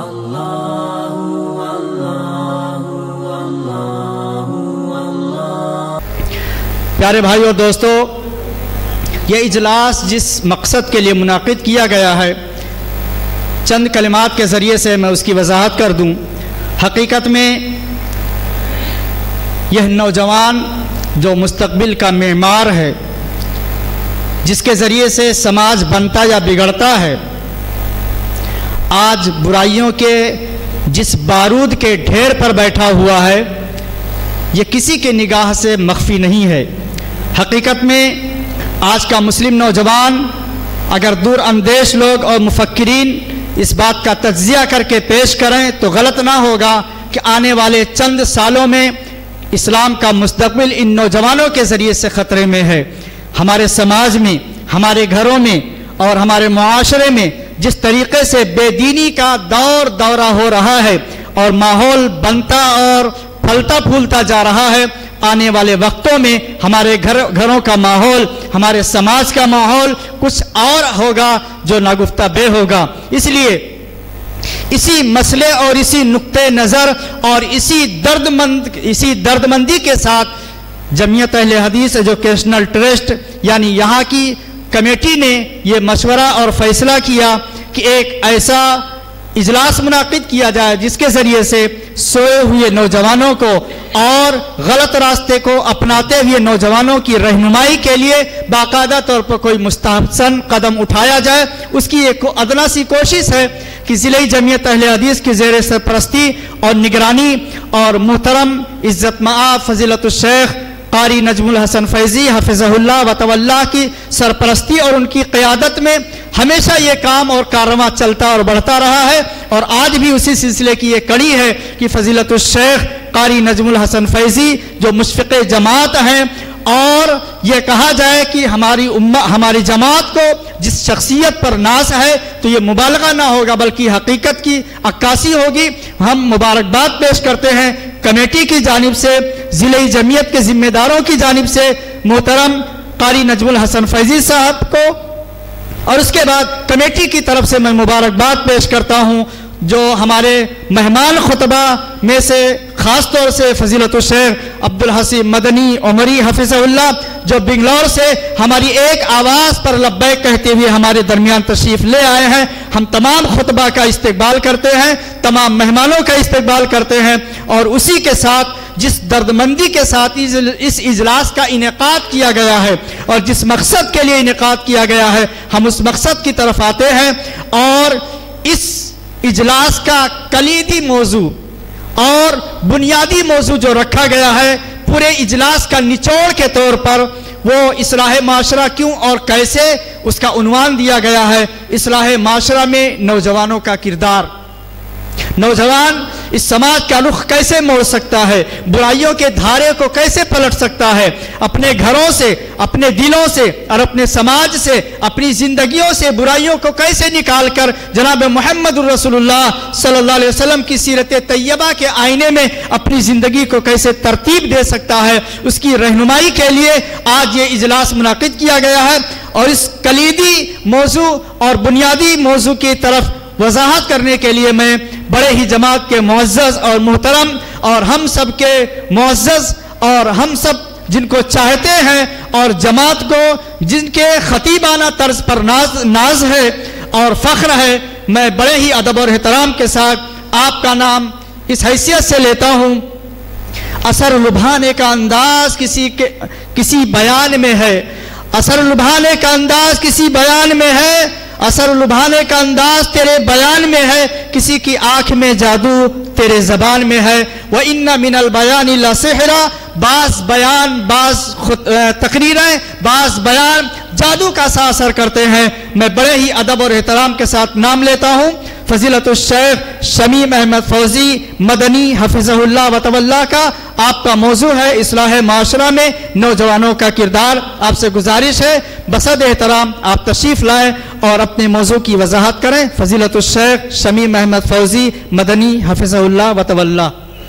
پیارے بھائیو اور دوستو، یہ اجلاس جس مقصد کے لیے منعقد کیا گیا ہے، چند کلمات کے ذریعے سے میں اس کی وضاحت کر دوں۔ حقیقت میں یہ نوجوان جو مستقبل کا معمار ہے، جس کے ذریعے سے سماج بنتا یا بگڑتا ہے، آج برائیوں کے جس بارود کے ڈھیر پر بیٹھا ہوا ہے، یہ کسی کے نگاہ سے مخفی نہیں ہے۔ حقیقت میں آج کا مسلم نوجوان اگر دور اندیش لوگ اور مفکرین اس بات کا تجزیہ کر کے پیش کریں تو غلط نہ ہوگا کہ آنے والے چند سالوں میں اسلام کا مستقبل ان نوجوانوں کے ذریعے سے خطرے میں ہے۔ ہمارے سماج میں، ہمارے گھروں میں اور ہمارے معاشرے میں جس طریقے سے بے دینی کا دورہ ہو رہا ہے اور ماحول بنتا اور پھلتا پھولتا جا رہا ہے، آنے والے وقتوں میں ہمارے گھروں کا ماحول، ہمارے سماج کا ماحول کچھ اور ہوگا جو ناگفتہ بے ہوگا۔ اس لیے اسی مسئلے اور اسی نقطہ نظر اور اسی دردمندی کے ساتھ جمعیت اہل حدیث ایجوکیشنل ٹرسٹ یعنی یہاں کی کمیٹی نے یہ مشورہ اور فیصلہ کیا کہ ایک ایسا اجلاس منعقد کیا جائے جس کے ذریعے سے سوئے ہوئے نوجوانوں کو اور غلط راستے کو اپناتے ہوئے نوجوانوں کی رہنمائی کے لیے باقاعدہ طور پر کوئی مستحسن قدم اٹھایا جائے۔ اس کی ایک ادنا سی کوشش ہے کہ ضلعی جمعیت اہل حدیث کی زیر سرپرستی اور نگرانی اور محترم عزت مآب فضیلت الشیخ قاری نجم الحسن فیضی حفظہ اللہ و تولا کی سرپرستی اور ان کی قیادت میں ہمیشہ یہ کام اور کاررواں چلتا اور بڑھتا رہا ہے، اور آج بھی اسی سلسلے کی یہ کڑی ہے کہ فضیلت الشیخ قاری نجم الحسن فیضی جو مشفق جماعت ہیں، اور یہ کہا جائے کہ ہماری جماعت کو جس شخصیت پر ناز ہے تو یہ مبالغہ نہ ہوگا بلکہ حقیقت کی عکاسی ہوگی۔ ہم مبارکباد پیش کرتے ہیں کمیٹی کی جانب سے، ضلعی جمعیت کے ذمہ داروں کی جانب سے محترم قاری نجم الحسن فیضی صاحب کو، اور اس کے بعد کمیٹی کی طرف سے میں مبارکباد پیش کرتا ہوں جو ہمارے مہمان خطبہ میں سے خاص طور سے فضیلت الشیخ عبدالحسین مدنی عمری حفظہ اللہ جو بنگلور سے ہماری ایک آواز پر لبیک کہتے ہوئے ہمارے درمیان تشریف لے آئے ہیں۔ ہم تمام خطبہ کا استقبال کرتے ہیں، تمام مہمانوں کا استقبال کرتے ہیں، اور اسی کے ساتھ جس دردمندی کے ساتھ اس اجلاس کا انعقاد کیا گیا ہے اور جس مقصد کے لیے انعقاد کیا گیا ہے، ہم اس مقصد کی طرف آتے ہیں۔ اور اس اجلاس کا کلیدی موضوع اور بنیادی موضوع جو رکھا گیا ہے، پورے اجلاس کا نچوڑ کے طور پر وہ اصلاح معاشرہ کیوں اور کیسے، اس کا عنوان دیا گیا ہے اصلاح معاشرہ میں نوجوانوں کا کردار۔ نوجوان اس سماج کا رخ کیسے موڑ سکتا ہے، برائیوں کے دھارے کو کیسے پلٹ سکتا ہے، اپنے گھروں سے، اپنے دلوں سے اور اپنے سماج سے، اپنی زندگیوں سے برائیوں کو کیسے نکال کر جناب محمد رسول اللہ صلی اللہ علیہ وسلم کی سیرت طیبہ کے آئینے میں اپنی زندگی کو کیسے ترتیب دے سکتا ہے، اس کی رہنمائی کے لیے آج یہ اجلاس منعقد کیا گیا ہے۔ اور اس کلیدی موضوع اور بنیادی موضوع کی طرف وضاحت کرنے کے لیے میں بڑے ہی جماعت کے معزز اور محترم اور ہم سب کے معزز اور ہم سب جن کو چاہتے ہیں اور جماعت کو جن کے خطیبانہ طرز پر ناز ہے اور فخر ہے، میں بڑے ہی ادب اور احترام کے ساتھ آپ کا نام اس حیثیت سے لیتا ہوں۔ اثر لبھانے کا انداز کسی بیان میں ہے، اثر لبھانے کا انداز کسی بیان میں ہے، اثر لبھانے کا انداز تیرے بیان میں ہے، کسی کی آنکھ میں جادو تیرے زبان میں ہے۔ وَإِنَّ مِنَ الْبَيَانِ لَسِحْرًا، بعض بیان، بعض تقریریں، بعض بیان جادو کا سا اثر کرتے ہیں۔ میں بڑے ہی ادب اور احترام کے ساتھ نام لیتا ہوں فضیلت الشیخ شمیم احمد فوزی مدنی حفظہ اللہ و تولا کا۔ آپ کا موضوع ہے اصلاح معاشرہ میں نوجوانوں کا کردار۔ آپ سے گزارش ہے بصد احترام آپ تشریف لائیں اور اپنے موضوع کی وضاحت کریں۔ فضیلت الشیخ شمیم احمد فوزی مدنی حفظہ اللہ و تولا۔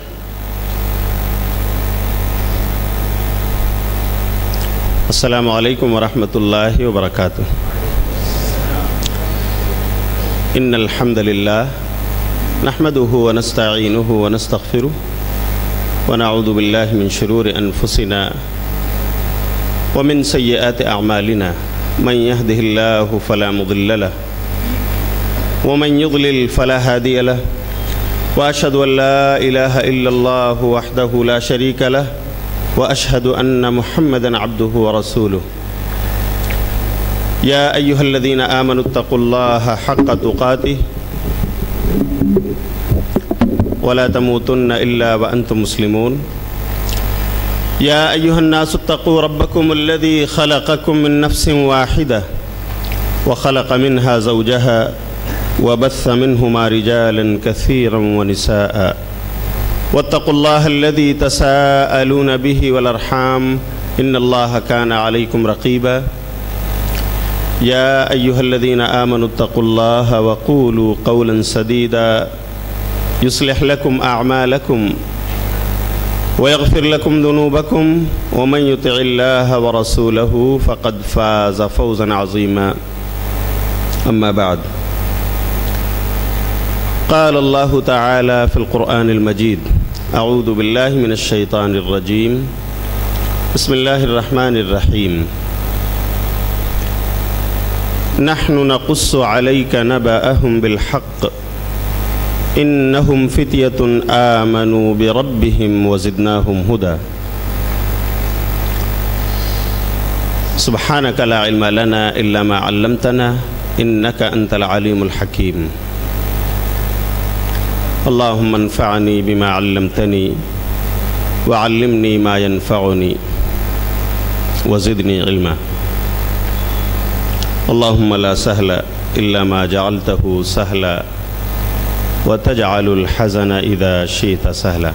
السلام علیکم ورحمۃ اللہ وبرکاتہ۔ ان الحمد للہ نحمده ونستعينه ونستغفره ونعوذ بالله من شرور أنفسنا ومن سيئات أعمالنا من يهده الله فلا مضل له ومن يضلل فلا هادي له وأشهد أن لا إله إلا الله وحده لا شريك له وأشهد أن محمدًا عبده ورسوله يا أيها الذين آمنوا اتقوا الله حق تقاته ولا تموتن إلا وأنتم مسلمون يا أيها الناس اتقوا ربكم الذي خلقكم من نفس واحدة وخلق منها زوجها وبث منهما رجالا كثيرا ونساء واتقوا الله الذي تساءلون به والأرحام إن الله كان عليكم رقيبا يا أيها الذين آمنوا اتقوا الله وقولوا قولا سديدا يصلح لكم أعمالكم ويغفر لكم ذنوبكم ومن يطع الله ورسوله فقد فاز فوزا عظيما أما بعد قال الله تعالى في القرآن المجيد أعوذ بالله من الشيطان الرجيم بسم الله الرحمن الرحيم نحن نقص عليك نبأهم بالحق إنهم فتية آمنوا بربهم وزدناهم هدى سبحانك لا علم لنا إلا ما علمتنا إنك أنت العليم الحكيم اللهم انفعني بما علمتني وعلمني ما ينفعني وزدني علما اللهم لا سهل إلا ما جعلته سهلا وتجعل الحزن إذا شئت سهلا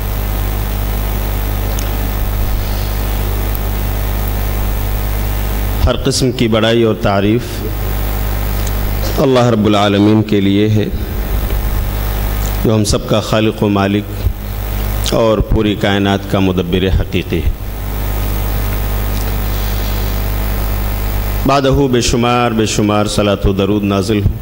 ہر قسم کی بڑائی اور تعریف اللہ رب العالمین کے لیے ہے جو ہم سب کا خالق و مالک اور پوری کائنات کا مدبر حقیقی ہے بعدہ بے شمار صلاۃ و درود نازل ہو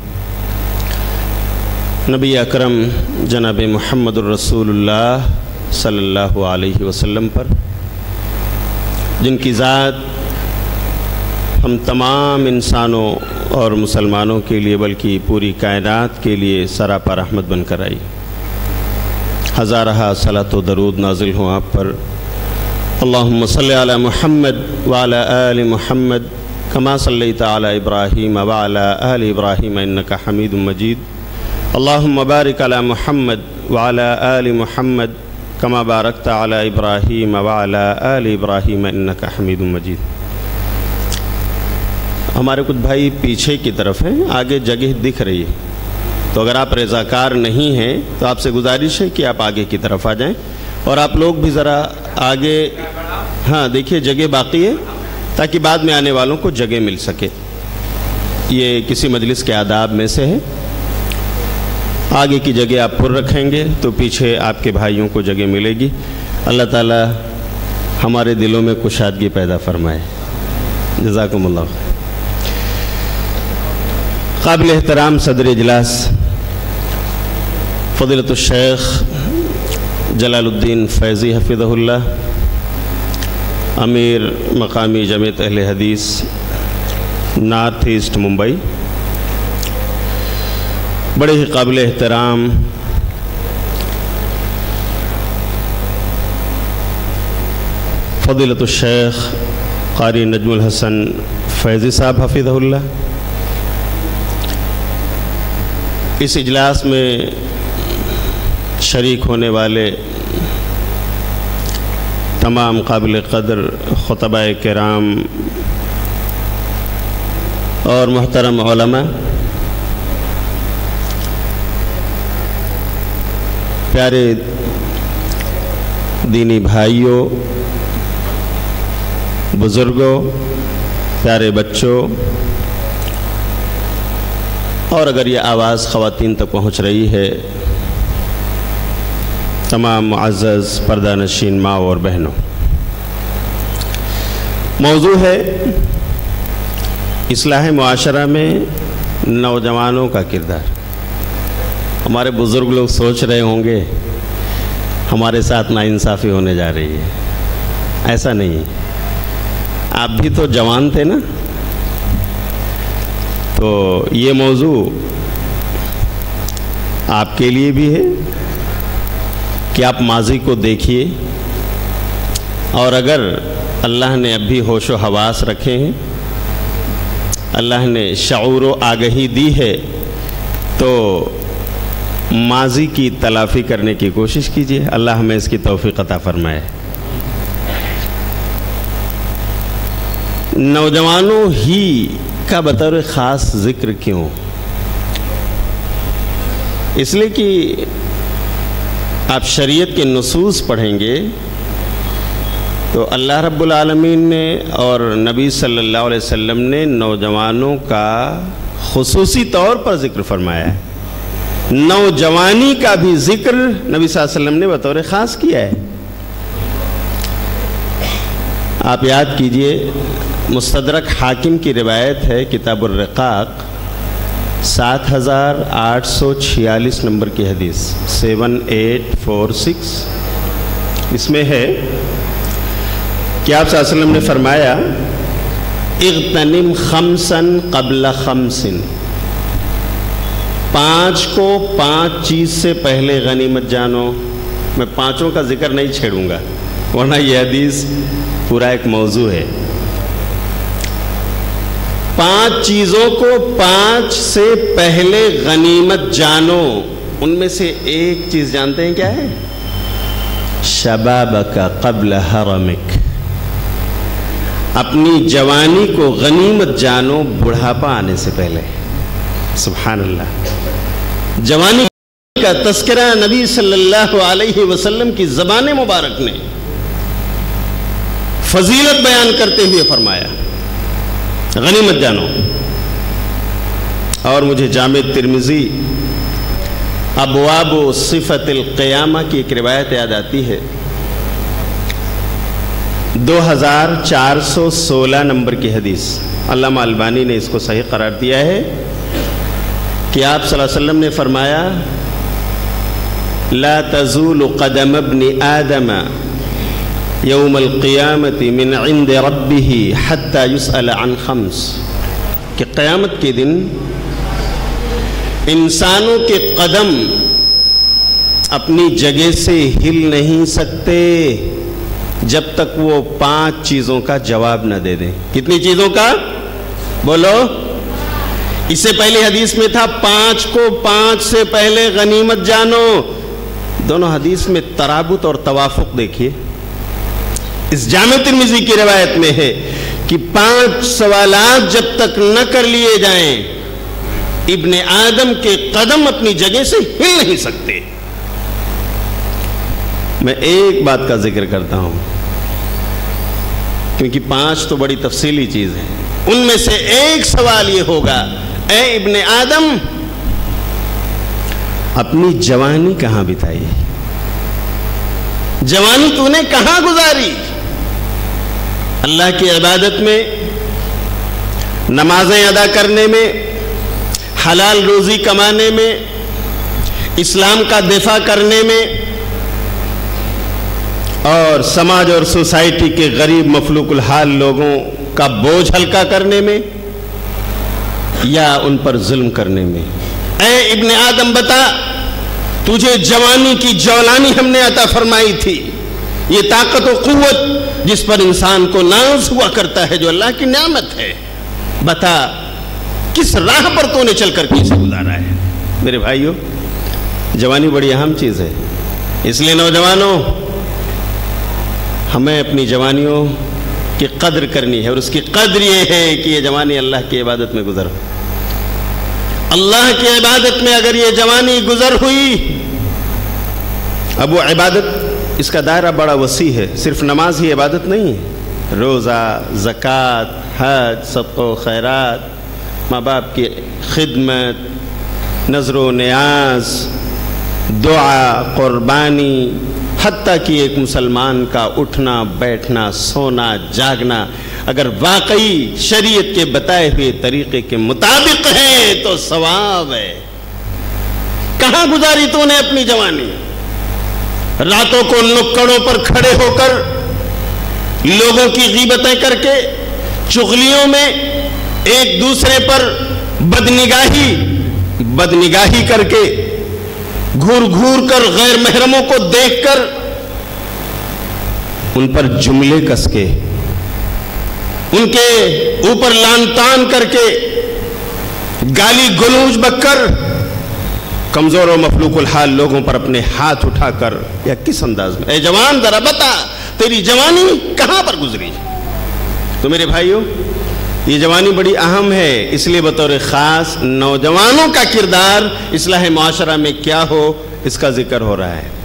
نبی اکرم جناب محمد الرسول اللہ صلی اللہ علیہ وسلم پر جن کی ذات ہم تمام انسانوں اور مسلمانوں کے لیے بلکہ پوری کائنات کے لیے سراپا رحمت بن کر آئی ہزارہ صلاۃ و درود نازل ہوں آپ پر اللہم صلی علی محمد وعلی آل محمد کما صلیت علی ابراہیم وعلی آل ابراہیم انک حمید مجید اللہم بارک علی محمد وعلی آل محمد کما بارکت علی ابراہیم وعلی آل ابراہیم انک حمید مجید ہمارے کچھ بھائی پیچھے کی طرف ہیں آگے جگہ دکھ رہی ہے تو اگر آپ رضاکار نہیں ہیں تو آپ سے گزارش ہے کہ آپ آگے کی طرف آ جائیں اور آپ لوگ بھی ذرا آگے ہاں دیکھیے جگہ باقی ہے تاکہ بعد میں آنے والوں کو جگہ مل سکے یہ کسی مجلس کے آداب میں سے ہے آگے کی جگہ آپ پر رکھیں گے تو پیچھے آپ کے بھائیوں کو جگہ ملے گی اللہ تعالی ہمارے دلوں میں کشادگی پیدا فرمائے جزاکم اللہ خیر قابل احترام صدر اجلاس فضیلت الشیخ جلال الدین فیضی حفظہ اللہ امیر مقامی جمعیت اہل حدیث نارتھ ایسٹ ممبئی بڑے ہی قابل احترام فضیلت الشیخ قاری نجم الحسن فیضی صاحب حفظہ اللہ اس اجلاس میں شریک ہونے والے تمام قابل قدر خطبہ کرام اور محترم علماء پیارے دینی بھائیوں بزرگوں پیارے بچوں اور اگر یہ آواز خواتین تک پہنچ رہی ہے تمام معزز پردہ نشین ماں اور بہنوں موضوع ہے اصلاح معاشرہ میں نوجوانوں کا کردار ہمارے بزرگ لوگ سوچ رہے ہوں گے ہمارے ساتھ ناانصافی ہونے جا رہی ہے. ایسا نہیں ہے. آپ بھی تو جوان تھے نا, تو یہ موضوع آپ کے لیے بھی ہے کہ آپ ماضی کو دیکھیے, اور اگر اللہ نے اب بھی ہوش و حواس رکھے ہیں, اللہ نے شعور و آگہی دی ہے, تو ماضی کی تلافی کرنے کی کوشش کیجیے. اللہ ہمیں اس کی توفیق عطا فرمائے. نوجوانوں ہی کا بطور خاص ذکر کیوں؟ اس لیے کہ آپ شریعت کے نصوص پڑھیں گے تو اللہ رب العالمین نے اور نبی صلی اللہ علیہ وسلم نے نوجوانوں کا خصوصی طور پر ذکر فرمایا ہے. نوجوانی کا بھی ذکر نبی صلی اللہ علیہ وسلم نے بطور خاص کیا ہے. آپ یاد کیجئے, مستدرک حاکم کی روایت ہے, کتاب الرقاق 7846 نمبر کی حدیث 7846. اس میں ہے کہ آپ صلی اللہ علیہ وسلم نے فرمایا اغتنم خمسا قبل خمس, 5 کو 5 چیز سے پہلے غنیمت جانو. میں 5 کا ذکر نہیں چھیڑوں گا ورنہ یہ حدیث پورا ایک موضوع ہے. 5 چیزوں کو 5 سے پہلے غنیمت جانو. ان میں سے ایک چیز جانتے ہیں کیا ہے؟ شبابک قبل حرمک, اپنی جوانی کو غنیمت جانو بڑھاپا آنے سے پہلے. سبحان اللہ. جوانی کا تذکرہ نبی صلی اللہ علیہ وسلم کی زبان مبارک نے فضیلت بیان کرتے ہوئے فرمایا غنیمت جانو. اور مجھے جامع ترمذی ابواب صفت القیامہ کی ایک روایت یاد آتی ہے, 2416 نمبر کی حدیث. علامہ البانی نے اس کو صحیح قرار دیا ہے کہ آپ صلی اللہ علیہ وسلم نے فرمایا لا تزول قدم ابن آدم یوم القیامت من عند ربه حتی یسأل عن 5, کہ قیامت کے دن انسانوں کے قدم اپنی جگہ سے ہل نہیں سکتے جب تک وہ 5 چیزوں کا جواب نہ دے دیں. کتنی چیزوں کا؟ بولو. اس سے پہلی حدیث میں تھا 5 کو 5 سے پہلے غنیمت جانو. دونوں حدیث میں ترابط اور توافق دیکھیے. اس جامع ترمذی کی روایت میں ہے کہ 5 سوالات جب تک نہ کر لیے جائیں ابن آدم کے قدم اپنی جگہ سے ہل نہیں سکتے. میں ایک بات کا ذکر کرتا ہوں کیونکہ 5 تو بڑی تفصیلی چیز ہے. ان میں سے ایک سوال یہ ہوگا, اے ابن آدم اپنی جوانی کہاں بتائی؟ جوانی تو نے کہاں گزاری؟ اللہ کی عبادت میں, نمازیں ادا کرنے میں, حلال روزی کمانے میں, اسلام کا دفاع کرنے میں, اور سماج اور سوسائٹی کے غریب مفلوق الحال لوگوں کا بوجھ ہلکا کرنے میں, یا ان پر ظلم کرنے میں. اے ابن آدم بتا, تجھے جوانی کی جولانی ہم نے عطا فرمائی تھی, یہ طاقت و قوت جس پر انسان کو ناز ہوا کرتا ہے, جو اللہ کی نعمت ہے. بتا کس راہ پر تو نے چل کر کیسے گزارا ہے؟ میرے بھائیو, جوانی بڑی اہم چیز ہے. اس لیے نوجوانوں, ہمیں اپنی جوانیوں کی قدر کرنی ہے, اور اس کی قدر یہ ہے کہ یہ جوانی اللہ کی عبادت میں گزر. اللہ کی عبادت میں اگر یہ جوانی گزر ہوئی, اب وہ عبادت اس کا دائرہ بڑا وسیع ہے. صرف نماز ہی عبادت نہیں ہے, روزہ, زکوٰۃ, حج, صدقہ و خیرات, ماں باپ کی خدمت, نذر و نیاز, دعا, قربانی, حتیٰ کہ ایک مسلمان کا اٹھنا بیٹھنا سونا جاگنا اگر واقعی شریعت کے بتائے ہوئے طریقے کے مطابق ہے تو ثواب ہے. کہاں گزاری تو نے اپنی جوانی؟ راتوں کو نکڑوں پر کھڑے ہو کر لوگوں کی غیبتیں کر کے، چغلیوں میں ایک دوسرے پر بدنگاہی کر کے، گھور گھور کر غیر محرموں کو دیکھ کر ان پر جملے کس کے، ان کے اوپر لان تان کر کے، گالی گلوچ بک کر، کمزور و مفلوق الحال لوگوں پر اپنے ہاتھ اٹھا کر، یا کس انداز میں؟ اے جوان ذرا بتا تیری جوانی کہاں پر گزری؟ تو میرے بھائیوں، یہ جوانی بڑی اہم ہے، اس لیے بطور خاص نوجوانوں کا کردار اصلاح معاشرہ میں کیا ہو، اس کا ذکر ہو رہا ہے۔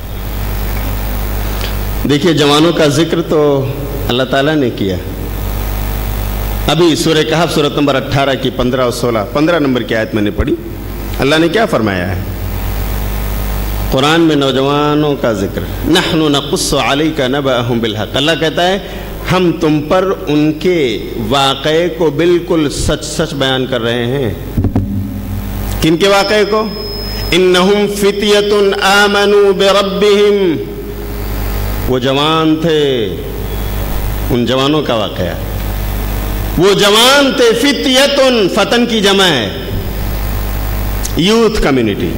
دیکھیے، جوانوں کا ذکر تو اللہ تعالیٰ نے کیا۔ ابھی سورہ کہف سورۃ نمبر 18 کی 15 اور 16 15 نمبر کی آیت میں نے پڑھی، اللہ نے کیا فرمایا ہے؟ قرآن میں نوجوانوں کا ذکر، نحن نقص علیک نبأہم بالحق، اللہ کہتا ہے ہم تم پر ان کے واقعے کو بالکل سچ سچ بیان کر رہے ہیں۔ کن کے واقعے کو؟ انہم فتیۃ آمنوا بربہم، وہ جوان تھے، ان جوانوں کا واقعہ، وہ جوان تھے، فتیۃ، فتن کی جمع ہے، یوتھ کمیونٹی،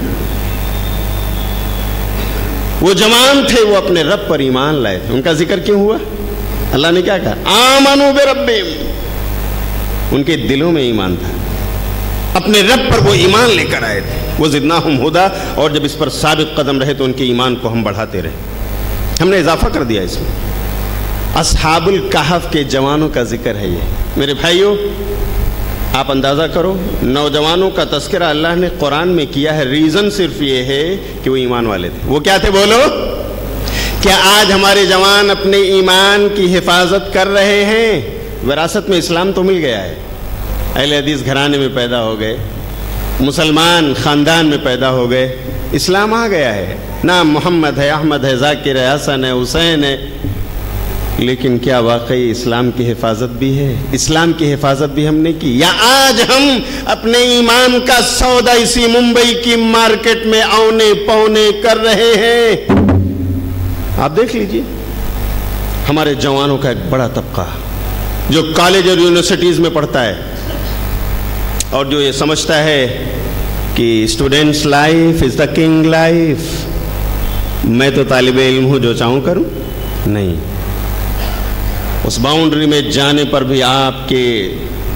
وہ جوان تھے، وہ اپنے رب پر ایمان لائے تھے۔ ان کا ذکر کیوں ہوا؟ اللہ نے کیا کہا؟ آمنوا بربہم، ان کے دلوں میں ایمان تھا، اپنے رب پر وہ ایمان لے کر آئے تھے۔ وزدناہم ہدی، اور جب اس پر ثابت قدم رہے تو ان کے ایمان کو ہم بڑھاتے رہے، ہم نے اضافہ کر دیا اس میں۔ اصحاب الکہف کے جوانوں کا ذکر ہے یہ۔ میرے بھائیوں، آپ اندازہ کرو، نوجوانوں کا تذکرہ اللہ نے قرآن میں کیا ہے، ریزن صرف یہ ہے کہ وہ ایمان والے تھے۔ وہ کیا تھے بولو؟ کیا آج ہمارے جوان اپنے ایمان کی حفاظت کر رہے ہیں؟ وراثت میں اسلام تو مل گیا ہے، اہل حدیث گھرانے میں پیدا ہو گئے، مسلمان خاندان میں پیدا ہو گئے، اسلام آ گیا ہے، نام محمد ہے، احمد ہے، ذاکر ہے، حسن ہے، حسین ہے، لیکن کیا واقعی اسلام کی حفاظت بھی ہے؟ اسلام کی حفاظت بھی ہم نے کی؟ یا آج ہم اپنے ایمان کا سودا اسی ممبئی کی مارکیٹ میں اونے پونے کر رہے ہیں؟ آپ دیکھ لیجئے، ہمارے جوانوں کا ایک بڑا طبقہ جو کالج اور یونیورسٹیز میں پڑھتا ہے اور جو یہ سمجھتا ہے کہ students life is the king life, میں تو طالب علم ہوں، جو چاہوں کروں۔ نہیں، اس باؤنڈری میں جانے پر بھی آپ کے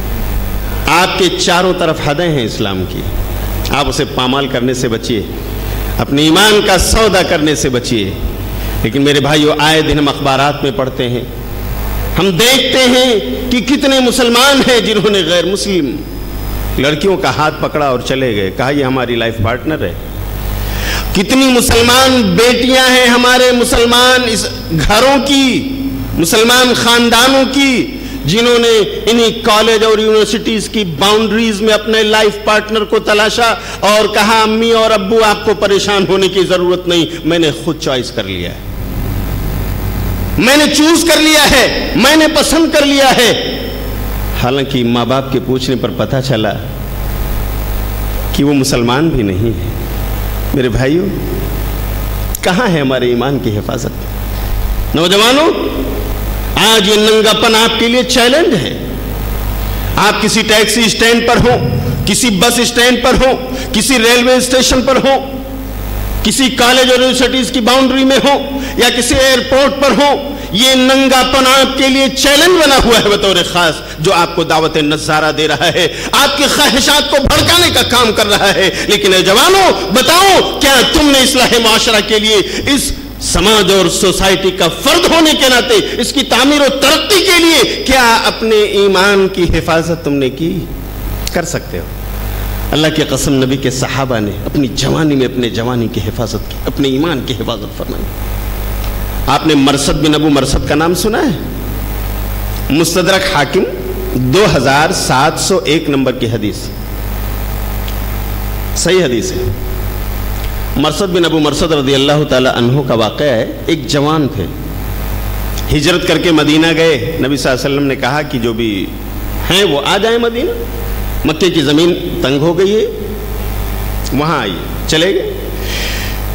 چاروں طرف حدیں ہیں اسلام کی، آپ اسے پامال کرنے سے بچیے، اپنے ایمان کا سودا کرنے سے بچیے۔ لیکن میرے بھائیو، آئے دن ہم اخبارات میں پڑھتے ہیں، ہم دیکھتے ہیں کہ کتنے مسلمان ہیں جنہوں نے غیر مسلم لڑکیوں کا ہاتھ پکڑا اور چلے گئے، کہا یہ ہماری لائف پارٹنر ہے۔ کتنی مسلمان بیٹیاں ہیں ہمارے مسلمان اس گھروں کی، مسلمان خاندانوں کی، جنہوں نے انہی کالج اور یونیورسٹیز کی باؤنڈریز میں اپنے لائف پارٹنر کو تلاشا اور کہا امی اور ابو آپ کو پریشان ہونے کی ضرورت نہیں، میں نے خود چوائس کر لیا ہے، میں نے چوز کر لیا ہے، میں نے پسند کر لیا ہے۔ حالانکہ ماں باپ کے پوچھنے پر پتہ چلا کہ وہ مسلمان بھی نہیں ہے۔ میرے بھائیوں، کہاں ہے ہمارے ایمان کی حفاظت؟ نوجوانوں، آج یہ ننگا پن آپ کے لیے چیلنج ہے۔ آپ کسی ٹیکسی اسٹینڈ پر ہو، کسی بس اسٹینڈ پر ہو، کسی ریلوے اسٹیشن پر ہو، کسی کالج اور یونیورسٹیز کی باؤنڈری میں ہو یا کسی ایئرپورٹ پر ہو، یہ ننگا پن آپ کے لیے چیلنج بنا ہوا ہے بطور خاص، جو آپ کو دعوت نظارہ دے رہا ہے، آپ کی خواہشات کو بھڑکانے کا کام کر رہا ہے۔ لیکن اے جوانوں، بتاؤ، کیا تم نے اصلاح معاشرہ کے لیے، اس سماج اور سوسائٹی کا فرد ہونے کے ناطے، اس کی تعمیر و ترقی کے لیے کیا اپنے ایمان کی حفاظت تم نے کی؟ کر سکتے ہو؟ اللہ کی قسم، نبی کے صحابہ نے اپنی جوانی میں اپنے جوانی کی حفاظت کی، اپنے ایمان کی حفاظت فرمائی۔ آپ نے مرثد بن ابو مرثد کا نام سنا ہے؟ مستدرک حاکم 2701 نمبر کی حدیث، صحیح حدیث ہے۔ مرثد بن ابو مرثد رضی اللہ تعالی عنہ کا واقعہ ہے۔ ایک جوان تھے، ہجرت کر کے مدینہ گئے۔ نبی صلی اللہ علیہ وسلم نے کہا کہ جو بھی ہیں وہ آ جائیں مدینہ، مکے کی زمین تنگ ہو گئی ہے، وہاں آئیے، چلے گئے۔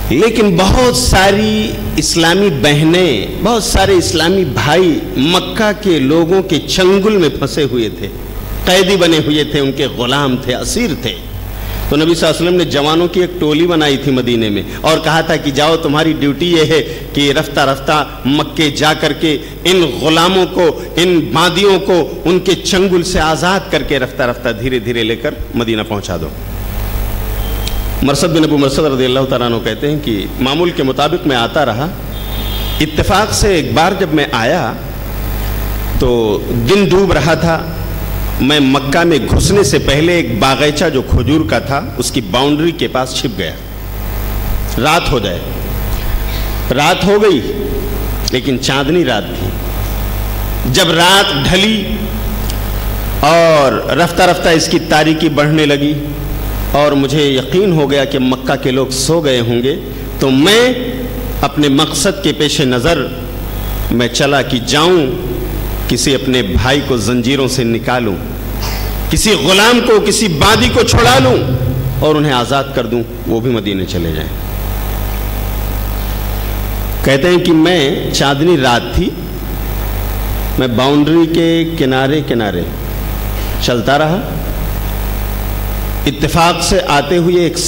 لیکن بہت ساری اسلامی بہنیں، بہت سارے اسلامی بھائی مکہ کے لوگوں کے چنگل میں پھنسے ہوئے تھے، قیدی بنے ہوئے تھے، ان کے غلام تھے، اسیر تھے۔ تو نبی صلی اللہ علیہ وسلم نے جوانوں کی ایک ٹولی بنائی تھی مدینے میں، اور کہا تھا کہ جاؤ، تمہاری ڈیوٹی یہ ہے کہ رفتہ رفتہ مکے جا کر کے ان غلاموں کو، ان باندیوں کو ان کے چنگل سے آزاد کر کے رفتہ رفتہ دھیرے دھیرے لے کر مدینہ پہنچا دو۔ مرثد بن ابو مرثد رضی اللہ تعالیٰ عنہ کہتے ہیں کہ معمول کے مطابق میں آتا رہا، اتفاق سے ایک بار جب میں آیا تو دن ڈوب رہا تھا، میں مکہ میں گھسنے سے پہلے ایک باغیچہ جو کھجور کا تھا اس کی باؤنڈری کے پاس چھپ گیا، رات ہو جائے۔ رات ہو گئی لیکن چاندنی رات تھی۔ جب رات ڈھلی اور رفتہ رفتہ اس کی تاریکی بڑھنے لگی اور مجھے یقین ہو گیا کہ مکہ کے لوگ سو گئے ہوں گے، تو میں اپنے مقصد کے پیش نظر میں چلا کہ جاؤں کسی اپنے بھائی کو زنجیروں سے نکالوں، کسی غلام کو، کسی باندی کو چھڑا لوں اور انہیں آزاد کر دوں، وہ بھی مدینے چلے جائیں۔ کہتے ہیں کہ میں چاندنی رات تھی، میں باؤنڈری کے کنارے کنارے چلتا رہا، اتفاق سے آتے ہوئے ایک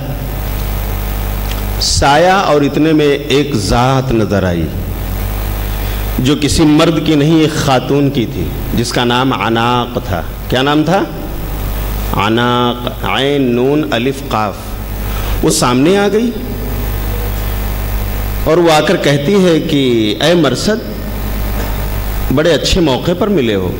سایہ اور اتنے میں ایک ذات نظر آئی جو کسی مرد کی نہیں، ایک خاتون کی تھی، جس کا نام عناق تھا۔ کیا نام تھا؟ عناق، عین نون الف قاف۔ وہ سامنے آ گئی اور وہ آ کر کہتی ہے کہ اے مرثد، بڑے اچھے موقع پر ملے ہو،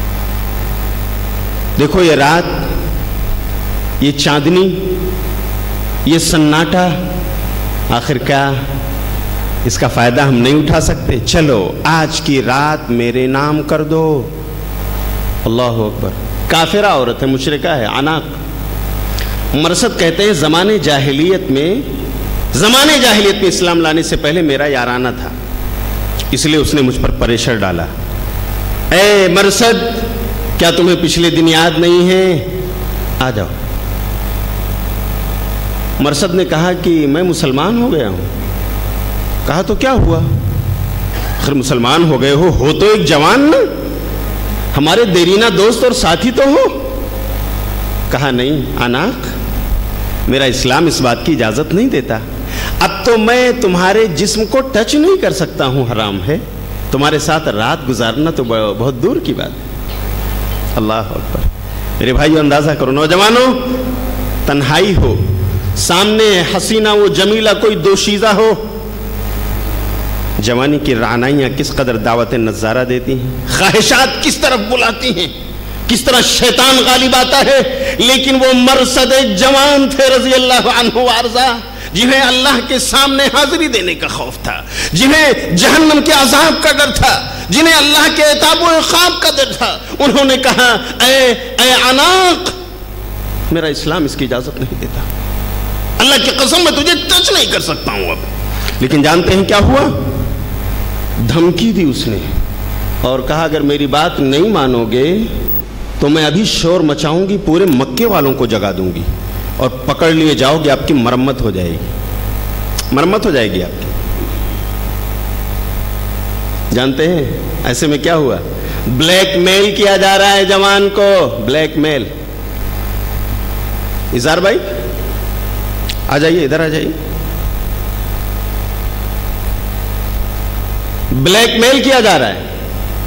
دیکھو یہ رات، یہ چاندنی، یہ سناٹا، آخر کیا اس کا فائدہ ہم نہیں اٹھا سکتے؟ چلو آج کی رات میرے نام کر دو۔ اللہ اکبر۔ کافرہ عورت ہے، مشرکہ ہے، عناق۔ مرثد کہتے ہیں زمانے جاہلیت میں اسلام لانے سے پہلے میرا یارانہ تھا، اس لیے اس نے مجھ پر پریشر ڈالا۔ اے مرثد، کیا تمہیں پچھلے دن یاد نہیں ہے؟ آ جاؤ۔ مرثد نے کہا کہ میں مسلمان ہو گیا ہوں۔ کہا تو کیا ہوا؟ آخر مسلمان ہو گئے ہو تو ایک جوان نا، ہمارے دیرینہ دوست اور ساتھی تو ہو۔ کہا نہیں عناق، میرا اسلام اس بات کی اجازت نہیں دیتا، اب تو میں تمہارے جسم کو ٹچ نہیں کر سکتا ہوں، حرام ہے، تمہارے ساتھ رات گزارنا تو بہت دور کی بات ہے۔ اللہ اکبر۔ میرے بھائیو اندازہ کرو، نوجوانوں، تنہائی ہو، سامنے حسینہ و جمیلہ کوئی دوشیزہ ہو، جوانی کی رعنائیاں کس قدر دعوت نظارہ دیتی ہیں، خواہشات کس طرف بلاتی ہیں، کس طرح شیطان غالب آتا ہے، لیکن وہ مرثد جوان تھے رضی اللہ عنہ وارضا، جنہیں اللہ کے سامنے حاضری دینے کا خوف تھا، جنہیں جہنم کے عذاب کا ڈر تھا، جنہیں اللہ کے عتاب و عقاب کا ڈر تھا۔ انہوں نے کہا اے عناق، میرا اسلام اس کی اجازت نہیں دیتا، اللہ کی قسم میں تجھے ٹچ نہیں کر سکتا ہوں اب۔ لیکن جانتے ہیں کیا ہوا؟ دھمکی دی اس نے اور کہا اگر میری بات نہیں مانو گے تو میں ابھی شور مچاؤں گی، پورے مکے والوں کو جگا دوں گی اور پکڑ لیے جاؤ گے، آپ کی مرمت ہو جائے گی، مرمت ہو جائے گی آپ کی۔ جانتے ہیں ایسے میں کیا ہوا؟ بلیک میل کیا جا رہا ہے جوان کو، بلیک میل۔ اظہار بھائی آ جائیے، ادھر آ جائیے۔ بلیک میل کیا جا رہا ہے۔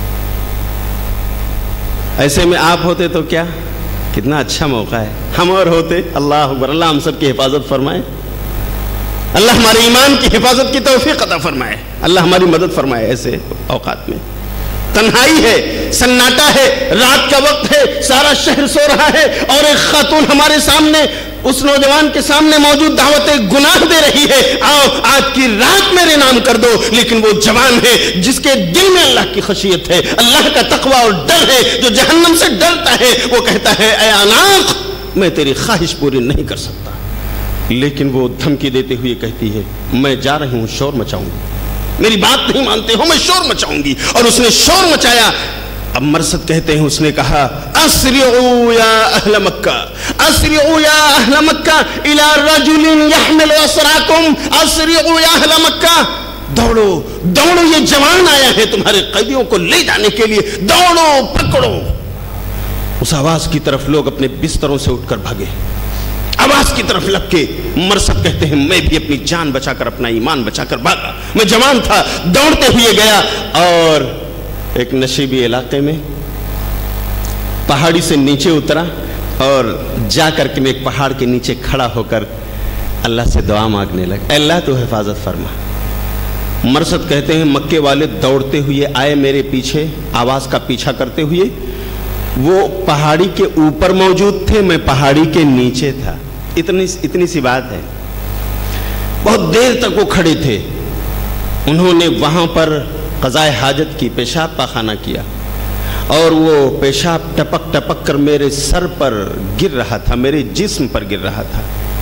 ایسے میں آپ ہوتے تو کیا، کتنا اچھا موقع ہے، ہم اور ہوتے، اللہ اکبر، اللہ ہم سب کی حفاظت فرمائے، اللہ ہمارے ایمان کی حفاظت کی توفیق عطا فرمائے، اللہ ہماری مدد فرمائے ایسے اوقات میں۔ تنہائی ہے، سناٹا ہے، رات کا وقت ہے، سارا شہر سو رہا ہے اور ایک خاتون ہمارے سامنے، اس نوجوان کے سامنے موجود دعوت گناہ دے رہی ہے، آؤ آج کی رات میرے نام کر دو۔ لیکن وہ جوان ہے جس کے دل میں اللہ کی خشیت ہے، اللہ کا تقوی اور ڈر ہے، جو جہنم سے ڈرتا ہے، وہ کہتا ہے اے عناق، میں تیری خواہش پوری نہیں کر سکتا، لیکن وہ دھمکی دیتے ہوئے کہتی ہے میں جا رہی ہوں، شور مچاؤں گی، میری بات نہیں مانتے ہو، میں شور مچاؤں گی۔ اور اس نے شور مچایا اب مرثد کہتے ہیں اس نے کہا اسرعوا یا اہل مکہ، اسرعوا یا اہل مکہ الی رجل یحمل اسراکم، اسرعوا یا اہل مکہ، دوڑو دوڑو، یہ جوان آیا ہے تمہارے قیدیوں کو لے جانے کے لیے، دوڑو پکڑو۔ اس آواز کی طرف لوگ اپنے بستروں سے اٹھ کر بھاگے، آواز کی طرف لگ کے مرثد کہتے ہیں میں بھی اپنی جان بچا کر، اپنا ایمان بچا کر بھاگا، میں جوان تھا، دوڑتے ہوئے گیا اور ایک نشیبی علاقے میں پہاڑی سے نیچے اترا اور جا کر کے میں ایک پہاڑ کے نیچے کھڑا ہو کر اللہ سے دعا مانگنے لگا، اللہ تو حفاظت فرما۔ مرثد کہتے ہیں مکے والے دوڑتے ہوئے آئے میرے پیچھے، آواز کا پیچھا کرتے ہوئے، وہ پہاڑی کے اوپر موجود تھے، میں پہاڑی کے نیچے تھا، اتنی سی بات ہے۔ بہت دیر تک وہ کھڑے تھے، انہوں نے وہاں پر قضائے حاجت کی، پیشاب پاخانہ کیا، اور وہ پیشاب ٹپک ٹپک کر میرے سر پر گر رہا تھا، میرے جسم پر گر رہا تھا،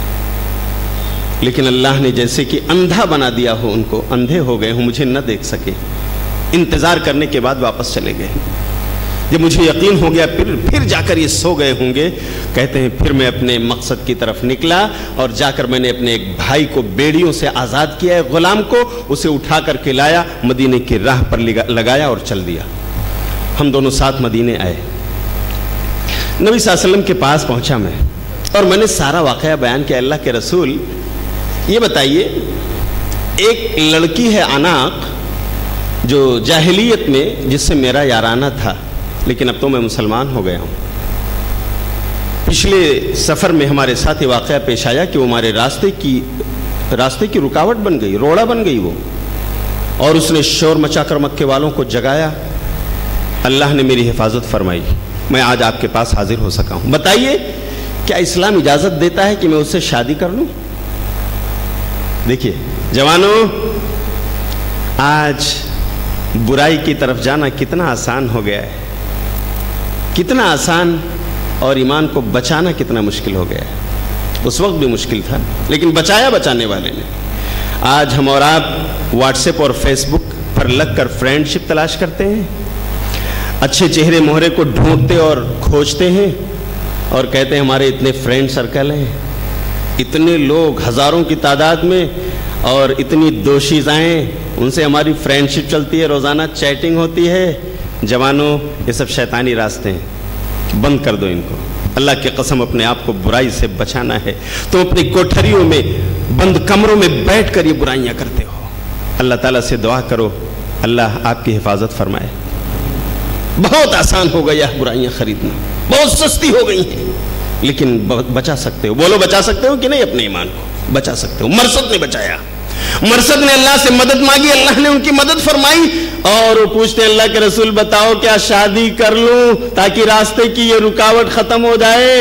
لیکن اللہ نے جیسے کہ اندھا بنا دیا ہو، ان کو اندھے ہو گئے ہوں، مجھے نہ دیکھ سکے۔ انتظار کرنے کے بعد واپس چلے گئے۔ جب مجھے یقین ہو گیا پھر جا کر یہ سو گئے ہوں گے، کہتے ہیں پھر میں اپنے مقصد کی طرف نکلا اور جا کر میں نے اپنے ایک بھائی کو بیڑیوں سے آزاد کیا، ایک غلام کو، اسے اٹھا کر کے لایا، مدینے کی راہ پر لگایا اور چل دیا۔ ہم دونوں ساتھ مدینے آئے، نبی صلی اللہ علیہ وسلم کے پاس پہنچا میں، اور میں نے سارا واقعہ بیان کیا۔ اللہ کے رسول یہ بتائیے، ایک لڑکی ہے عناق جو جاہلیت میں جس سے میرا یارانہ تھا، لیکن اب تو میں مسلمان ہو گیا ہوں۔ پچھلے سفر میں ہمارے ساتھ یہ واقعہ پیش آیا کہ وہ ہمارے راستے کی رکاوٹ بن گئی، روڑا بن گئی وہ، اور اس نے شور مچا کر مکے والوں کو جگایا۔ اللہ نے میری حفاظت فرمائی، میں آج آپ کے پاس حاضر ہو سکا ہوں۔ بتائیے کیا اسلام اجازت دیتا ہے کہ میں اس سے شادی کر لوں؟ دیکھیے جوانوں، آج برائی کی طرف جانا کتنا آسان ہو گیا ہے، کتنا آسان، اور ایمان کو بچانا کتنا مشکل ہو گیا ہے۔ اس وقت بھی مشکل تھا، لیکن بچایا بچانے والے نے۔ آج ہم اور آپ واٹس ایپ اور فیس بک پر لگ کر فرینڈ شپ تلاش کرتے ہیں، اچھے چہرے مہرے کو ڈھونڈتے اور کھوجتے ہیں، اور کہتے ہیں ہمارے اتنے فرینڈ سرکل ہیں، اتنے لوگ ہزاروں کی تعداد میں، اور اتنی دوشیزائیں، ان سے ہماری فرینڈ شپ چلتی ہے، روزانہ چیٹنگ ہوتی ہے۔ جوانوں، یہ سب شیطانی راستے ہیں، بند کر دو ان کو۔ اللہ کی قسم اپنے آپ کو برائی سے بچانا ہے۔ تم اپنی کوٹھریوں میں بند کمروں میں بیٹھ کر یہ برائیاں کرتے ہو، اللہ تعالیٰ سے دعا کرو اللہ آپ کی حفاظت فرمائے۔ بہت آسان ہو گیا برائیاں خریدنا، بہت سستی ہو گئی ہیں، لیکن بچا سکتے ہو۔ بولو بچا سکتے ہو کہ نہیں؟ اپنے ایمان کو بچا سکتے ہو۔ مرثد نے بچایا، مرثد نے اللہ سے مدد مانگی، اللہ نے ان کی مدد فرمائی، اور وہ پوچھتے ہیں اللہ کے رسول بتاؤ کیا شادی کر لوں تاکہ راستے کی یہ رکاوٹ ختم ہو جائے؟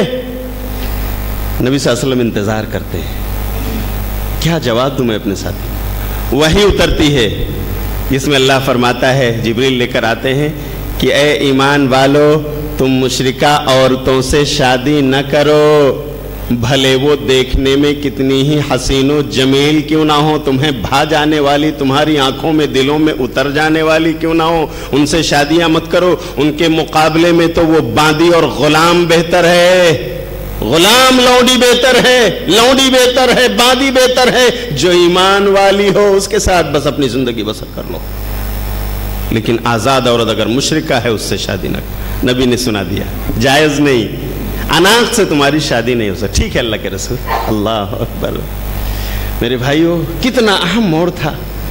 نبی صلی اللہ علیہ وسلم انتظار کرتے ہیں، کیا جواب دوں میں اپنے ساتھی؟ وحی اترتی ہے جس میں اللہ فرماتا ہے، جبریل لے کر آتے ہیں کہ اے ایمان والو، تم مشرکہ عورتوں سے شادی نہ کرو، بھلے وہ دیکھنے میں کتنی ہی حسین و جمیل کیوں نہ ہو، تمہیں بھا جانے والی، تمہاری آنکھوں میں دلوں میں اتر جانے والی کیوں نہ ہو، ان سے شادیاں مت کرو۔ ان کے مقابلے میں تو وہ باندی اور غلام بہتر ہے، غلام لونڈی بہتر ہے، لونڈی بہتر ہے، باندی بہتر ہے، جو ایمان والی ہو اس کے ساتھ بس اپنی زندگی بسر کر لو۔ لیکن آزاد عورت اگر مشرکہ ہے اس سے شادی نہ کرو۔ نبی نے سنا دیا، جائز نہیں، عناق سے تمہاری شادی نہیں ہو سکتی۔ ٹھیک ہے اللہ کے رسول، اللہ اکبر۔ میرے بھائیو، کتنا اہم موڑ تھا،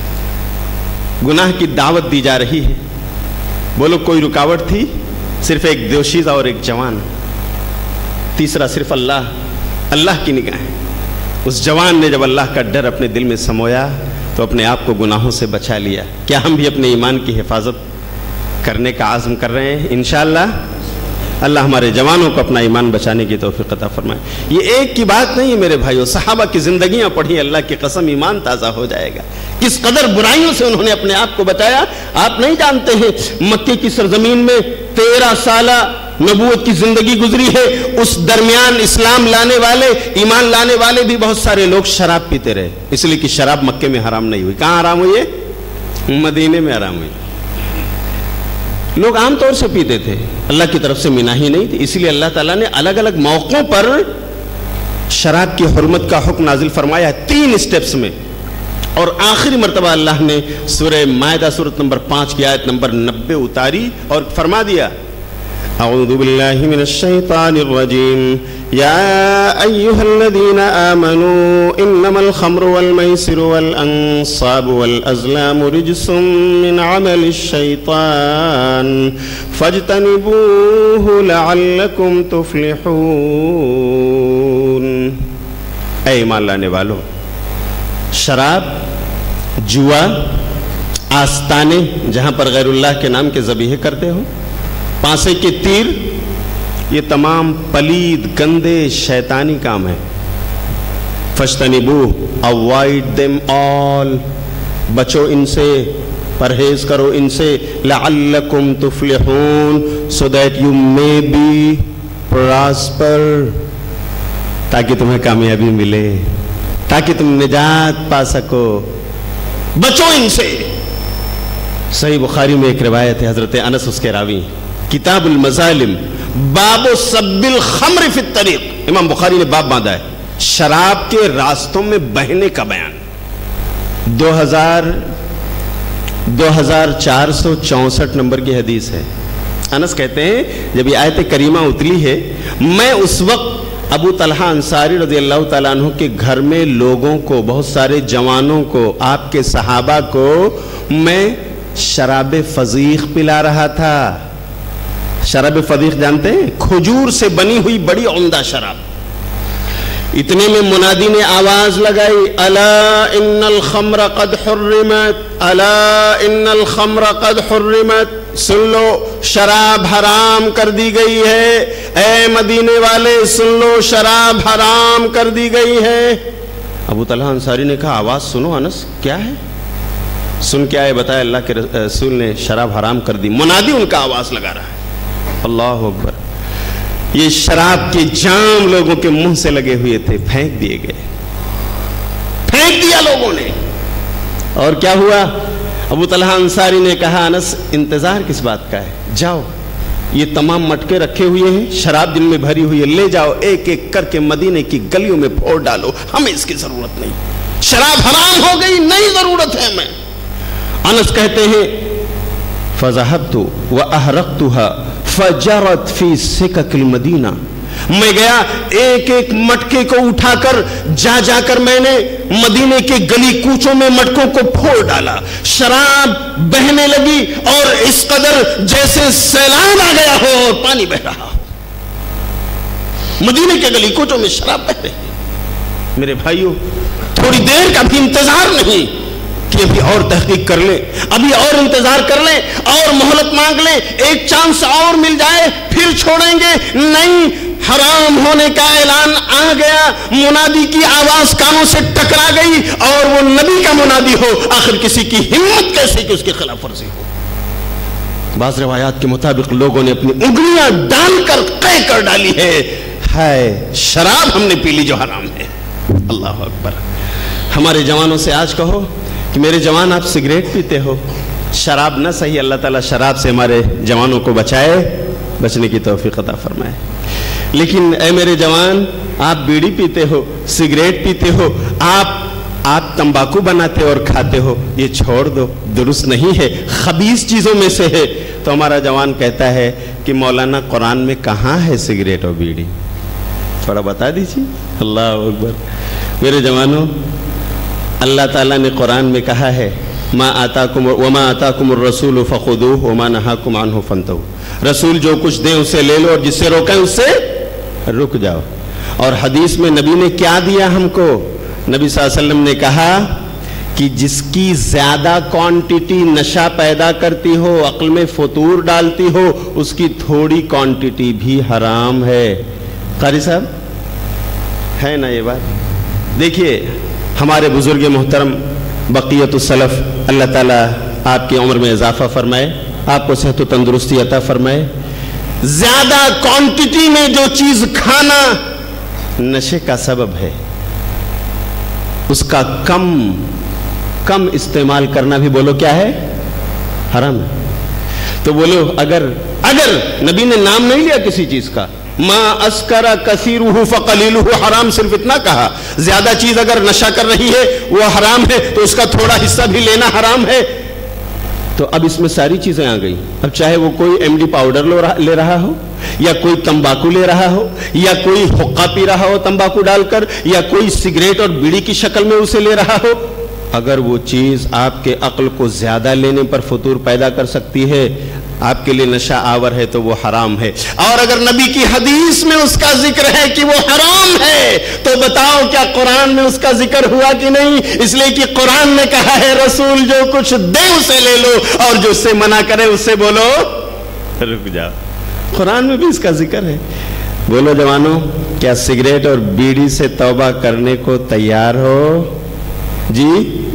گناہ کی دعوت دی جا رہی ہے۔ بولو کوئی رکاوٹ تھی؟ صرف ایک دوشیزہ اور ایک جوان، تیسرا صرف اللہ کی نگاہیں۔ اس جوان نے جب اللہ کا ڈر اپنے دل میں سمویا تو اپنے آپ کو گناہوں سے بچا لیا۔ کیا ہم بھی اپنے ایمان کی حفاظت کرنے کا عزم کر رہے ہیں؟ انشاءاللہ اللہ ہمارے جوانوں کو اپنا ایمان بچانے کی توفیق عطا فرمائے۔ یہ ایک کی بات نہیں ہے میرے بھائیو، صحابہ کی زندگیاں پڑھی، اللہ کی قسم ایمان تازہ ہو جائے گا۔ کس قدر برائیوں سے انہوں نے اپنے آپ کو بچایا، آپ نہیں جانتے ہیں۔ مکے کی سرزمین میں 13 سالہ نبوت کی زندگی گزری ہے، اس درمیان اسلام لانے والے، ایمان لانے والے بھی بہت سارے لوگ شراب پیتے رہے، اس لیے کہ شراب مکے میں حرام نہیں ہوئی۔ کہاں حرام ہوئی ہے؟ مدینے میں حرام ہوئی۔ لوگ عام طور سے پیتے تھے، اللہ کی طرف سے مناہی نہیں تھی، اسی لیے اللہ تعالیٰ نے الگ الگ موقعوں پر شراب کی حرمت کا حکم نازل فرمایا ہے 3 اسٹیپس میں، اور آخری مرتبہ اللہ نے سورہ مائدہ سورۃ نمبر 5 کی آیت نمبر 90 اتاری اور فرما دیا اعوذ باللہ من الشیطان الرجیم یا ایہا الذین آمنوا انما الخمر والمیسر والانصاب والازلام رجس من عمل الشیطان فاجتنبوه لعلکم تفلحون۔ اے ایمان لانے والو، شراب، جوا، آستانے جہاں پر غیر اللہ کے نام کے ذبیحے کرتے ہو، پانسے کے تیر، یہ تمام پلید گندے شیطانی کام ہیں۔ فَاجْتَنِبُوهُ avoid them all، بچو ان سے، پرہیز کرو ان سے، لَعَلَّكُمْ تُفْلِحُونَ so that you may be prosper، تاکہ تمہیں کامیابی ملے، تاکہ تم نجات پا سکو، بچو ان سے۔ صحیح بخاری میں ایک روایت ہے، حضرت انس اس کے راوی، کتاب المظالم باب سب الخمر فی الطریق، امام بخاری نے باب باندھا ہے شراب کے راستوں میں بہنے کا بیان۔ 2464 نمبر کی حدیث ہے۔ انس کہتے ہیں جب یہ آیت کریمہ اتری ہے، میں اس وقت ابو طلحہ انصاری رضی اللہ تعالیٰ عنہ کے گھر میں لوگوں کو، بہت سارے جوانوں کو، آپ کے صحابہ کو میں شراب فضیخ پلا رہا تھا۔ شراب فضیخ جانتے ہیں؟ کھجور سے بنی ہوئی بڑی عمدہ شراب۔ اتنے میں منادی نے آواز لگائی، الا ان الخمر قد حرمت، الا ان الخمر قد حرمت، سن لو شراب حرام کر دی گئی ہے، اے مدینے والے سن لو شراب حرام کر دی گئی ہے۔ ابو طلحہ انصاری نے کہا آواز سنو انس، کیا ہے؟ سن کیا ہے بتایا، اللہ کے رسول نے شراب حرام کر دی۔ منادی ان کا آواز لگا رہا ہے، اللہ اکبر۔ یہ شراب کے جام لوگوں کے منہ سے لگے ہوئے تھے، پھینک دیے گئے، پھینک دیا لوگوں نے۔ اور کیا ہوا؟ ابو طلحہ انصاری نے کہا انس انتظار کس بات کا ہے، جاؤ یہ تمام مٹکے رکھے ہوئے ہیں، شراب جن میں بھری ہوئی ہے، لے جاؤ ایک ایک کر کے مدینے کی گلیوں میں پھوڑ ڈالو، ہمیں اس کی ضرورت نہیں، شراب حرام ہو گئی، نہیں ضرورت ہے ہمیں۔ انس کہتے ہیں فَذَهَبْتُ وَأَحْرَقْتُهَا فَجَرَتْ فِي سِكَكِ الْمَدِينَةِ، میں گیا ایک ایک مٹکے کو اٹھا کر جا کر میں نے مدینے کے گلی کوچوں میں مٹکوں کو پھوڑ ڈالا، شراب بہنے لگی اور اس قدر جیسے سیلاب آ گیا ہو اور پانی بہ رہا ہو، مدینے کے گلی کوچوں میں شراب بہ رہی۔ میرے بھائیوں، تھوڑی دیر کا بھی انتظار نہیں کہ ابھی اور تحقیق کر لیں، ابھی اور انتظار کر لیں، اور مہلت مانگ لیں، ایک چانس اور مل جائے پھر چھوڑیں گے، نہیں، حرام ہونے کا اعلان آ گیا، منادی کی آواز کانوں سے ٹکرا گئی، اور وہ نبی کا منادی ہو، آخر کسی کی ہمت کیسے کہ اس کی خلاف ورزی ہو۔ بعض روایات کے مطابق لوگوں نے اپنی انگلیاں ڈال کر قے کر ڈالی ہے، ہائے شراب ہم نے پی لی جو حرام ہے۔ اللہ اکبر۔ ہمارے جوانوں سے آج کہو کہ میرے جوان آپ سگریٹ پیتے ہو، شراب نہ صحیح، اللہ تعالیٰ شراب سے ہمارے جوانوں کو بچائے، بچنے کی توفیق عطا فرمائے۔ لیکن اے میرے جوان، آپ بیڑی پیتے ہو، سگریٹ پیتے ہو، آپ تمباکو بناتے اور کھاتے ہو، یہ چھوڑ دو، درست نہیں ہے، خبیث چیزوں میں سے ہے۔ تو ہمارا جوان کہتا ہے کہ مولانا قرآن میں کہاں ہے سگریٹ اور بیڑی، تھوڑا بتا دیجیے۔ اللہ اکبر۔ میرے جوانوں، اللہ تعالیٰ نے قرآن میں کہا ہے وَمَا آتَاكُمُ الرَّسُولُ فَخُذُوهُ وَمَا نَهَاكُمْ عَنْهُ فَانْتَهُوا، رسول جو کچھ دیں اسے لے لو اور جس سے روکیں اس سے رک جاؤ۔ اور حدیث میں نبی نے کیا دیا ہم کو؟ نبی صلی اللہ علیہ وسلم نے کہا کہ جس کی زیادہ کوانٹٹی نشہ پیدا کرتی ہو، عقل میں فطور ڈالتی ہو، اس کی تھوڑی کوانٹٹی بھی حرام ہے۔ قاری صاحب ہے نا یہ بات؟ دیکھیے ہمارے بزرگ محترم بقیت السلف، اللہ تعالیٰ آپ کی عمر میں اضافہ فرمائے، آپ کو صحت و تندرستی عطا فرمائے، زیادہ کوانٹٹی میں جو چیز کھانا نشے کا سبب ہے، اس کا کم استعمال کرنا بھی بولو کیا ہے؟ حرام ہے۔ تو بولو اگر نبی نے نام نہیں لیا کسی چیز کا، ما اسکر کثیرہ فقلیلہ حرام، صرف اتنا کہا، زیادہ چیز اگر نشہ کر رہی ہے وہ حرام ہے تو اس کا تھوڑا حصہ بھی لینا حرام ہے، تو اب اس میں ساری چیزیں آ گئی. اب چاہے وہ کوئی ایم ڈی پاؤڈر لے رہا ہو، یا کوئی تمباکو لے رہا ہو، یا کوئی حقہ پی رہا ہو تمباکو ڈال کر، یا کوئی سگریٹ اور بیڑی کی شکل میں اسے لے رہا ہو، اگر وہ چیز آپ کے عقل کو زیادہ لینے پر فطور پیدا کر سکتی ہے، آپ کے لیے نشہ آور ہے، تو وہ حرام ہے. اور اگر نبی کی حدیث میں اس کا ذکر ہے کہ وہ حرام ہے، تو بتاؤ کیا قرآن میں اس کا ذکر ہوا کہ نہیں؟ اس لیے کہ قرآن نے کہا ہے رسول جو کچھ دے اسے لے لو، اور جو اس سے منع کرے اس سے بولو رک جاؤ. قرآن میں بھی اس کا ذکر ہے. بولو جوانوں، کیا سگریٹ اور بیڑی سے توبہ کرنے کو تیار ہو؟ جی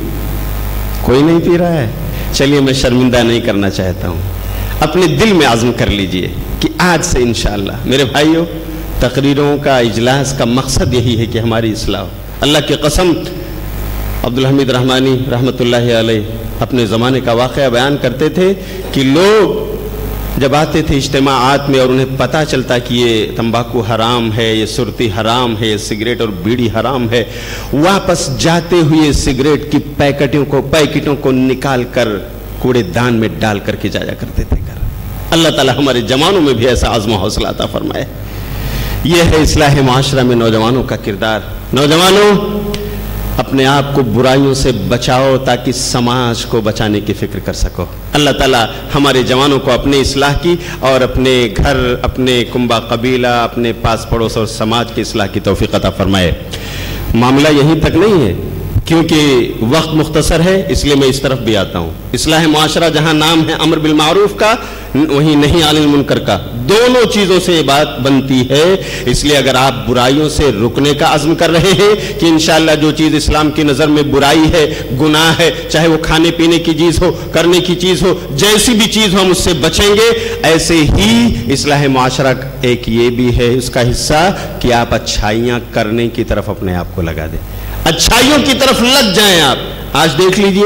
کوئی نہیں پی رہا ہے؟ چلیے میں شرمندہ نہیں کرنا چاہتا ہوں، اپنے دل میں عزم کر لیجئے کہ آج سے انشاءاللہ. میرے بھائیوں، تقریروں کا، اجلاس کا مقصد یہی ہے کہ ہماری اصلاح ہو. اللہ کی قسم، عبدالحمید رحمانی رحمت اللہ علیہ اپنے زمانے کا واقعہ بیان کرتے تھے کہ لوگ جب آتے تھے اجتماعات میں اور انہیں پتہ چلتا کہ یہ تمباکو حرام ہے، یہ سرتی حرام ہے، یہ سگریٹ اور بیڑی حرام ہے، واپس جاتے ہوئے سگریٹ کی پیکٹوں کو نکال کر کوڑے دان میں ڈال کر کے جایا کرتے تھے گھر. اللہ تعالی ہمارے جوانوں میں بھی ایسا عزم و حوصلہ عطا فرمائے. یہ ہے اصلاح معاشرہ میں نوجوانوں کا کردار. نوجوانوں، اپنے آپ کو برائیوں سے بچاؤ تاکہ سماج کو بچانے کی فکر کر سکو. اللہ تعالیٰ ہمارے جوانوں کو اپنے اصلاح کی اور اپنے گھر، اپنے کنبہ قبیلہ، اپنے پاس پڑوس اور سماج کی اصلاح کی توفیق عطا فرمائے. معاملہ یہیں تک نہیں ہے، کیونکہ وقت مختصر ہے اس لیے میں اس طرف بھی آتا ہوں. اصلاح معاشرہ جہاں نام ہے امر بالمعروف کا، وہیں نہیں عن المنکر کا. دونوں چیزوں سے یہ بات بنتی ہے. اس لیے اگر آپ برائیوں سے رکنے کا عزم کر رہے ہیں کہ انشاءاللہ جو چیز اسلام کی نظر میں برائی ہے، گناہ ہے، چاہے وہ کھانے پینے کی چیز ہو، کرنے کی چیز ہو، جیسی بھی چیز ہو ہم اس سے بچیں گے. ایسے ہی اصلاح معاشرہ ایک یہ بھی ہے اس کا حصہ کہ آپ اچھائیاں کرنے کی طرف اپنے آپ کو لگا دیں، اچھائیوں کی طرف لگ جائیں. آپ آج دیکھ لیجئے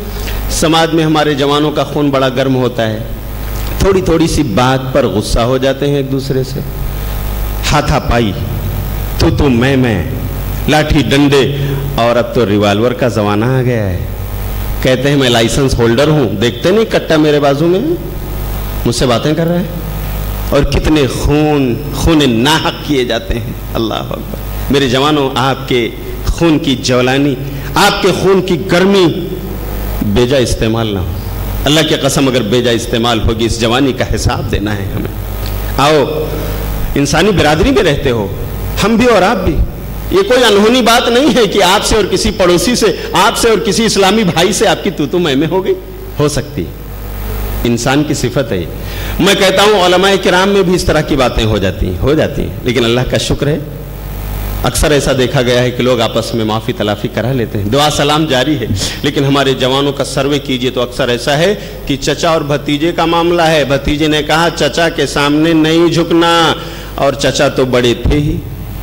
سماج میں ہمارے جوانوں کا خون بڑا گرم ہوتا ہے، تھوڑی سی بات پر غصہ ہو جاتے ہیں ایک دوسرے سے، ہاتھا پائی، تو میں لاٹھی ڈنڈے. اور اب تو ریوالور کا زمانہ آ گیا ہے. کہتے ہیں میں لائسنس ہولڈر ہوں، دیکھتے نہیں کٹا میرے بازو میں، مجھ سے باتیں کر رہے ہیں. اور کتنے خون ناحق کیے جاتے ہیں. اللہ اکبر. میرے جوانوں، آپ کے خون کی جولانی، آپ کے خون کی گرمی بیجا استعمال نہ ہو. اللہ کی قسم اگر بیجا استعمال ہوگی، اس جوانی کا حساب دینا ہے ہمیں. آؤ، انسانی برادری میں رہتے ہو ہم بھی اور آپ بھی. یہ کوئی انہونی بات نہیں ہے کہ آپ سے اور کسی پڑوسی سے، آپ سے اور کسی اسلامی بھائی سے آپ کی تو میں ہو گئی. ہو سکتی، انسان کی صفت ہے. میں کہتا ہوں علماء کرام میں بھی اس طرح کی باتیں ہو جاتی ہیں، لیکن اللہ کا شکر ہے اکثر ایسا دیکھا گیا ہے کہ لوگ آپس میں معافی تلافی کرا لیتے ہیں، دعا سلام جاری ہے. لیکن ہمارے جوانوں کا سروے کیجئے تو اکثر ایسا ہے کہ چچا اور بھتیجے کا معاملہ ہے. بھتیجے نے کہا چچا کے سامنے نہیں جھکنا، اور چچا تو بڑے تھے ہی،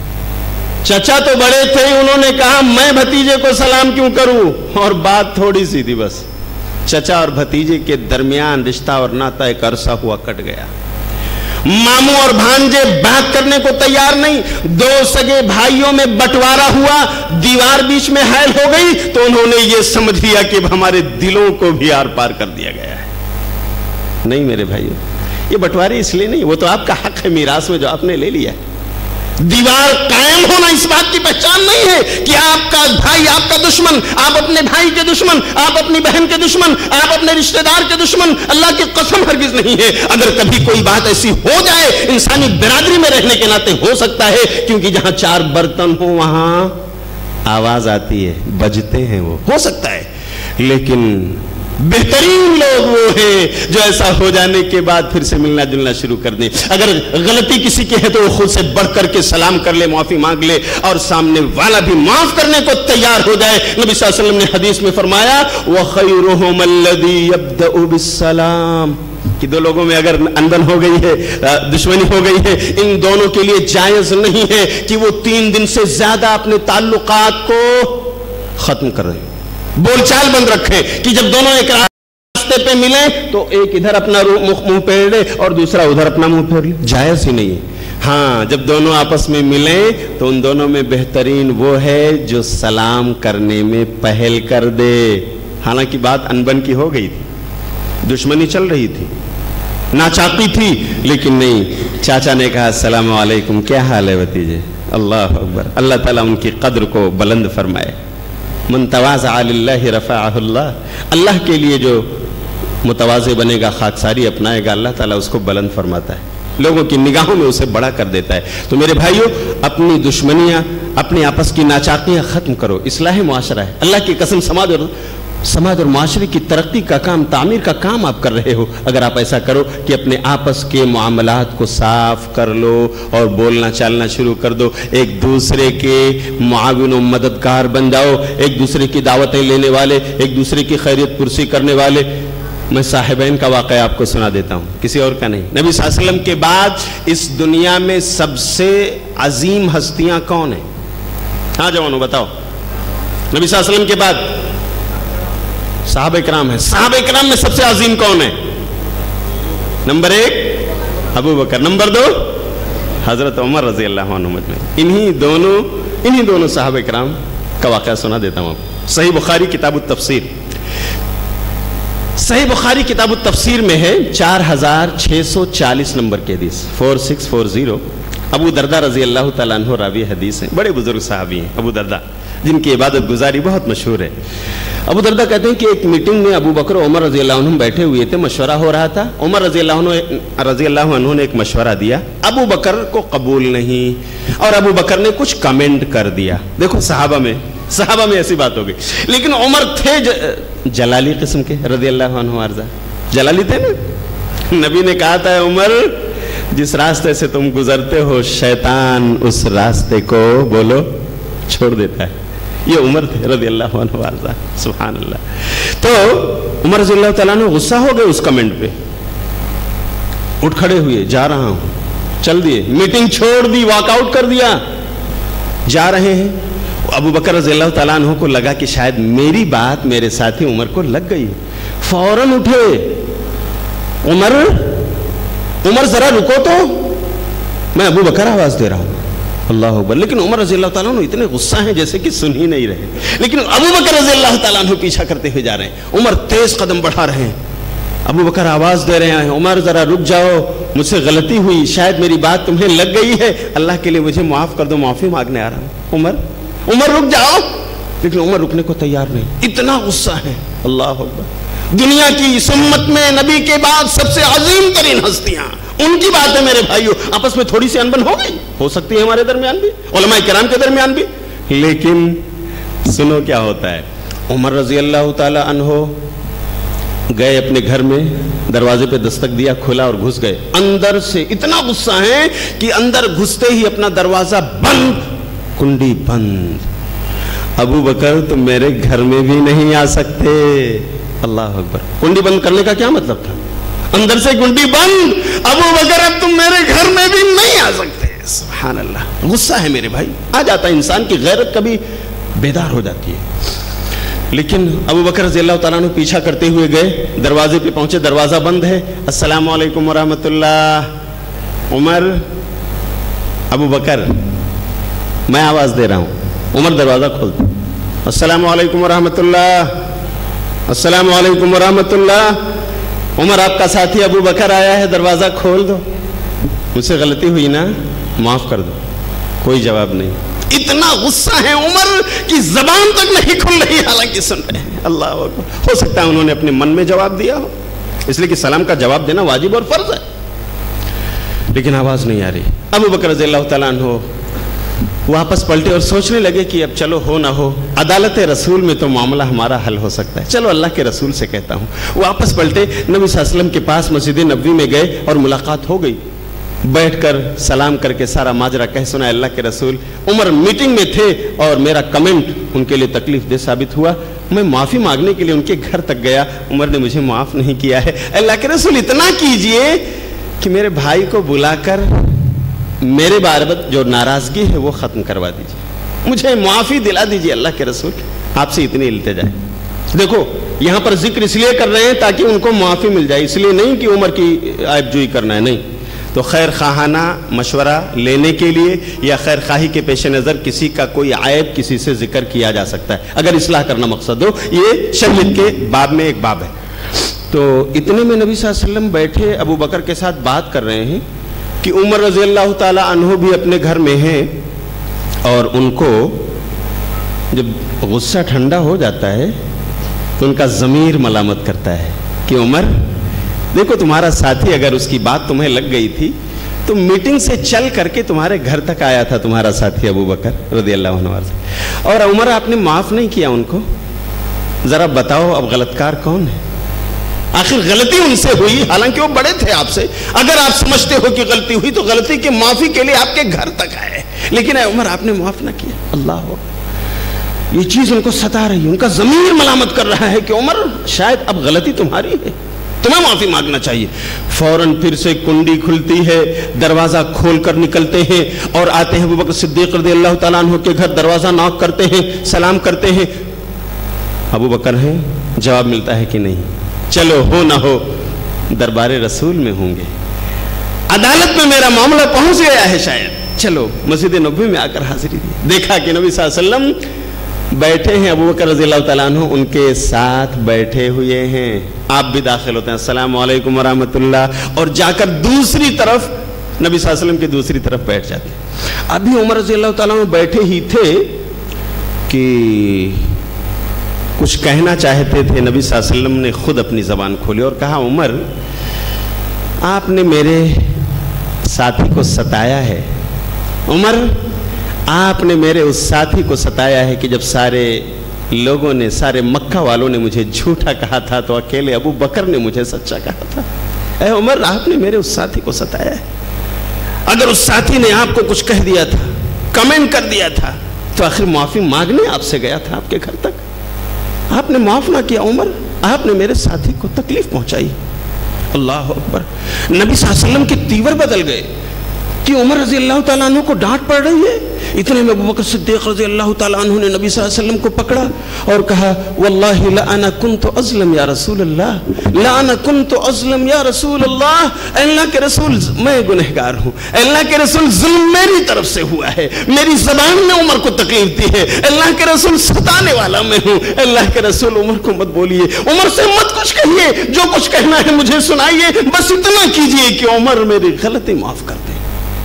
انہوں نے کہا میں بھتیجے کو سلام کیوں کروں، اور بات تھوڑی سی تھی بس. چچا اور بھتیجے کے درمیان رشتہ اور ناتا ایک عرصہ ہوا کٹ گیا. ماموں اور بھانجے بات کرنے کو تیار نہیں، دو سگے بھائیوں میں بٹوارا ہوا، دیوار بیچ میں حائل ہو گئی، تو انہوں نے یہ سمجھ لیا کہ ہمارے دلوں کو بھی آر پار کر دیا گیا ہے. نہیں میرے بھائیوں، یہ بٹوارے اس لیے نہیں، وہ تو آپ کا حق ہے میراث میں جو آپ نے لے لیا ہے. دیوار قائم ہونا اس بات کی پہچان نہیں ہے کہ آپ کا بھائی آپ کا دشمن، آپ اپنے بھائی کے دشمن، آپ اپنی بہن کے دشمن، آپ اپنے رشتہ دار کے دشمن. اللہ کی قسم ہرگز نہیں ہے. اگر کبھی کوئی بات ایسی ہو جائے، انسانی برادری میں رہنے کے ناطے ہو سکتا ہے، کیونکہ جہاں چار برتن ہو وہاں آواز آتی ہے، بجتے ہیں، وہ ہو سکتا ہے. لیکن بہترین لوگ وہ ہیں جو ایسا ہو جانے کے بعد پھر سے ملنا جلنا شروع کر دیں. اگر غلطی کسی کی ہے تو وہ خود سے بڑھ کر کے سلام کر لے، معافی مانگ لے، اور سامنے والا بھی معاف کرنے کو تیار ہو جائے. نبی صلی اللہ علیہ وسلم نے حدیث میں فرمایا وَخَيْرُهُمَ الَّذِي يَبْدَأُ بِالسَّلَامِ کہ دو لوگوں میں اگر اندن ہو گئی ہے، دشمنی ہو گئی ہے، ان دونوں کے لیے جائز نہیں ہے کہ وہ 3 دن سے زیادہ اپنے تعلقات کو ختم کر رہے ہیں، بول چال بند رکھیں کہ جب دونوں ایک راستے پہ ملیں تو ایک ادھر اپنا منہ پھیر لے اور دوسرا ادھر اپنا منہ پھیر لے، جائز ہی نہیں ہے۔ ہاں جب دونوں آپس میں ملیں تو ان دونوں میں بہترین وہ ہے جو سلام کرنے میں پہل کر دے۔ حالانکہ بات انبن کی ہو گئی تھی، دشمنی چل رہی تھی، ناچاقی تھی، لیکن نہیں، چاچا نے کہا السلام علیکم، کیا حال ہے بھتیجے؟ اللہ اکبر، اللہ تعالیٰ ان کی قدر کو بلند فرمائے۔ من تواضع للہ رفعہ اللہ، اللہ کے لیے جو متواضع بنے گا، خاکساری اپنائے گا، اللہ تعالیٰ اس کو بلند فرماتا ہے، لوگوں کی نگاہوں میں اسے بڑا کر دیتا ہے۔ تو میرے بھائیوں، اپنی دشمنیاں، اپنی آپس کی ناچاقیاں ختم کرو، اصلاح معاشرہ ہے۔ اللہ کی قسم، سماج اور معاشرے کی ترقی کا کام، تعمیر کا کام آپ کر رہے ہو اگر آپ ایسا کرو کہ اپنے آپس کے معاملات کو صاف کر لو اور بولنا چالنا شروع کر دو، ایک دوسرے کے معاون و مددگار بن جاؤ، ایک دوسرے کی دعوتیں لینے والے، ایک دوسرے کی خیریت پرسی کرنے والے۔ میں صاحبین کا واقعہ آپ کو سنا دیتا ہوں، کسی اور کا نہیں۔ نبی صلی اللہ علیہ وسلم کے بعد اس دنیا میں سب سے عظیم ہستیاں کون ہیں؟ ہاں جوانوں بتاؤ، نبی صلی اللہ علیہ وسلم کے بعد صحابہ کرام ہیں۔ صحابہ کرام میں سب سے عظیم کون ہے؟ نمبر 1 ابو بکر، نمبر 2 حضرت عمر رضی اللہ عنہ مجمعین۔ انہی دونوں صحابہ کرام کا واقعہ سنا دیتا ہوں آپ۔ صحیح بخاری کتاب التفسیر، صحیح بخاری کتاب التفسیر میں ہے 4640 نمبر کی حدیث، 4640۔ ابو دردہ رضی اللہ تعالیٰ عنہ راوی حدیث ہیں، بڑے بزرگ صحابی ہیں ابو دردہ، جن کی عبادت گزاری بہت مشہور ہے۔ ابو دردہ کہتے ہیں کہ ایک میٹنگ میں ابو بکر و عمر رضی اللہ عنہ بیٹھے ہوئے تھے، مشورہ ہو رہا تھا۔ عمر رضی اللہ عنہ نے ایک مشورہ دیا، ابو بکر کو قبول نہیں، اور ابو بکر نے کچھ کمنٹ کر دیا۔ دیکھو صحابہ میں ایسی بات ہو گئی، لیکن عمر تھے جلالی قسم کے رضی اللہ عنہ عرضہ، جلالی تھے نا۔ نبی نے کہا تھا عمر، جس راستے سے تم گزرتے ہو شیطان اس راستے کو بولو چھوڑ دیتا ہے۔ یہ عمر تھے رضی اللہ عنہ عرضہ، سبحان اللہ۔ تو عمر رضی اللہ تعالیٰ نے غصہ ہو گئے اس کمنٹ پہ، اٹھ کھڑے ہوئے، جا رہا ہوں، چل دیے، میٹنگ چھوڑ دی، واک آؤٹ کر دیا، جا رہے ہیں۔ ابو بکر رضی اللہ تعالیٰ عنہ کو لگا کہ شاید میری بات میرے ساتھی عمر کو لگ گئی، فوراً اٹھے، عمر ذرا رکو تو، میں ابو بکر آواز دے رہا ہوں، اللہ اکبر۔ لیکن عمر رضی اللہ تعالیٰ عنہ اتنے غصہ ہیں جیسے کہ سن ہی نہیں رہے، لیکن ابو بکر رضی اللہ تعالیٰ عنہ پیچھا کرتے ہوئے جا رہے ہیں، عمر تیز قدم بڑھا رہے ہیں، ابو بکر آواز دے رہے ہیں، عمر ذرا رک جاؤ، مجھ سے غلطی ہوئی، شاید میری بات تمہیں لگ گئی ہے، اللہ کے لیے مجھے معاف کر دو، معافی مانگنے آ رہا ہوں۔ عمر رک جاؤ، لیکن عمر رکنے کو تیار نہیں، اتنا غصہ ہے، اللہ اکبر۔ دنیا کی اس امت میں نبی کے بعد سب سے عظیم ترین ہستیاں، ان کی بات ہے میرے بھائیوں، آپس میں تھوڑی سی انبن ہو گئی، ہو سکتی ہے ہمارے درمیان بھی، علماء کرام کے درمیان بھی، لیکن سنو کیا ہوتا ہے۔ عمر رضی اللہ تعالی عنہ گئے اپنے گھر میں، دروازے پہ دستک دیا، کھلا اور گھس گئے۔ اندر سے اتنا غصہ ہے کہ اندر گھستے ہی اپنا دروازہ بند، کنڈی بند۔ ابو بکر تم میرے گھر میں بھی نہیں آ سکتے، اللہ اکبر۔ کنڈی بند کرنے کا کیا مطلب تھا؟ اندر سے کنڈی بند، ابو بکر اب تم میرے گھر میں بھی نہیں آ سکتے، سبحان اللہ۔ غصہ ہے میرے بھائی، آ جاتا ہے، انسان کی غیرت کبھی بیدار ہو جاتی ہے۔ لیکن ابو بکر رضی اللہ تعالیٰ نے پیچھا کرتے ہوئے گئے، دروازے پہ پہنچے، دروازہ بند ہے، السلام علیکم ورحمۃ اللہ۔ عمر، ابو بکر، میں آواز دے رہا ہوں، عمر دروازہ کھولتا، السلام علیکم ورحمۃ اللہ، السلام علیکم ورحمۃ اللہ۔ عمر، آپ کا ساتھی ابو بکر آیا ہے، دروازہ کھول دو، مجھ سے غلطی ہوئی نا، معاف کر دو۔ کوئی جواب نہیں، اتنا غصہ ہے عمر کی زبان تک نہیں کھل رہی، حالانکہ سن رہے ہیں، اللہ اکبر۔ ہو سکتا ہے انہوں نے اپنے من میں جواب دیا ہو، اس لیے کہ سلام کا جواب دینا واجب اور فرض ہے، لیکن آواز نہیں آ رہی۔ ابو بکر رضی اللہ تعالیٰ عنہ واپس پلٹے اور سوچنے لگے کہ اب چلو ہو نہ ہو، عدالت رسول میں تو معاملہ ہمارا حل ہو سکتا ہے، چلو اللہ کے رسول سے کہتا ہوں۔ واپس پلٹے، نبی صلی اللہ علیہ وسلم کے پاس مسجد نبوی میں گئے اور ملاقات ہو گئی، بیٹھ کر سلام کر کے سارا ماجرا کہہ سنا، اللہ کے رسول، عمر میٹنگ میں تھے اور میرا کمنٹ ان کے لیے تکلیف دہ ثابت ہوا، میں معافی مانگنے کے لیے ان کے گھر تک گیا، عمر نے مجھے معاف نہیں کیا ہے، اللہ کے رسول اتنا کیجئے کہ میرے بھائی کو بلا کر میرے بارے جو ناراضگی ہے وہ ختم کروا دیجئے، مجھے معافی دلا دیجئے، اللہ کے رسول آپ سے اتنی التجا ہے۔ دیکھو یہاں پر ذکر اس لیے کر رہے ہیں تاکہ ان کو معافی مل جائے، اس لیے نہیں کہ عمر کی عیب جوئی کرنا ہے، نہیں. تو خیر خواہانہ مشورہ لینے کے لیے یا خیر خواہی کے پیش نظر کسی کا کوئی عیب کسی سے ذکر کیا جا سکتا ہے اگر اصلاح کرنا مقصد ہو. یہ شریعت کے باب میں ایک باب ہے. تو اتنے میں نبی صلی اللہ علیہ وسلم بیٹھے ابو بکر کے ساتھ بات کر رہے ہیں کہ عمر رضی اللہ تعالی عنہ بھی اپنے گھر میں ہیں، اور ان کو جب غصہ ٹھنڈا ہو جاتا ہے تو ان کا ضمیر ملامت کرتا ہے کہ عمر دیکھو تمہارا ساتھی اگر اس کی بات تمہیں لگ گئی تھی تو میٹنگ سے چل کر کے تمہارے گھر تک آیا تھا تمہارا ساتھی ابو بکر رضی اللہ عنہ، اور عمر آپ نے معاف نہیں کیا ان کو. ذرا بتاؤ اب غلط کار کون ہے؟ آخر غلطی ان سے ہوئی، حالانکہ وہ بڑے تھے آپ سے. اگر آپ سمجھتے ہو کہ غلطی ہوئی تو غلطی کی معافی کے لیے آپ کے گھر تک آئے، لیکن اے عمر آپ نے معاف نہ کیا. اللہ ہو، یہ چیز ان کو ستا رہی ہے، ان کا ضمیر ملامت کر رہا ہے کہ عمر شاید اب غلطی تمہاری ہے، تمہیں معافی مانگنا چاہیے. فوراً پھر سے کنڈی کھلتی ہے، دروازہ کھول کر نکلتے ہیں اور آتے ہیں ابو بکر صدیق رضی اللہ تعالیٰ عنہ کے گھر. دروازہ نوک کرتے ہیں، سلام کرتے ہیں. ابو بکر ہیں، جواب ملتا ہے کہ نہیں، چلو ہو نہ ہو دربار رسول میں ہوں گے، عدالت میں میرا معاملہ پہنچ گیا ہے شاید، چلو مسجد نبوی میں آ کر حاضری دی. دیکھا کہ نبی صلی اللہ علیہ وسلم بیٹھے ہیں، ابو بکر رضی اللہ تعالیٰ عنہ ان کے ساتھ بیٹھے ہوئے ہیں. آپ بھی داخل ہوتے ہیں، السلام علیکم ورحمۃ اللہ، اور جا کر دوسری طرف نبی صلی اللہ علیہ وسلم کی دوسری طرف بیٹھ جاتے ہیں. ابھی عمر رضی اللہ تعالیٰ عنہ بیٹھے ہی تھے کہ کچھ کہنا چاہتے تھے. نبی صلی اللہ علیہ وسلم نے خود اپنی زبان کھولی اور کہا عمر آپ نے میرے ساتھی کو ستایا ہے. عمر آپ نے میرے اس ساتھی کو ستایا ہے کہ جب سارے لوگوں نے، سارے مکہ والوں نے مجھے جھوٹا کہا تھا تو اکیلے ابو بکر نے مجھے سچا کہا تھا. اے عمر آپ نے میرے اس ساتھی کو ستایا ہے. اگر اس ساتھی نے آپ کو کچھ کہہ دیا تھا، کمنٹ کر دیا تھا، تو آخر معافی مانگنے آپ سے گیا تھا آپ کے گھر تک، آپ نے معاف نہ کیا. عمر آپ نے میرے ساتھی کو تکلیف پہنچائی. اللہ اکبر. نبی صلی اللہ علیہ وسلم کے تیور بدل گئے کہ عمر رضی اللہ تعالیٰ عنہ کو ڈانٹ پڑ رہی ہے. اتنے میں ابو بکر صدیق رضی اللہ تعالیٰ عنہ نے نبی صلی اللہ علیہ وسلم کو پکڑا اور کہا واللہ لأنا کنت ازلم یا رسول اللہ، لأنا کنت ازلم یا رسول اللہ. اللہ کے رسول میں گنہگار ہوں، اللہ کے رسول ظلم میری طرف سے ہوا ہے، میری زبان نے عمر کو تکلیف دی ہے، اللہ کے رسول ستانے والا میں ہوں. اللہ کے رسول عمر کو مت بولیے، عمر سے مت کچھ کہیے، جو کچھ کہنا ہے مجھے سنائیے، بس اتنا کیجئے کہ عمر میری غلطی معاف کر دے.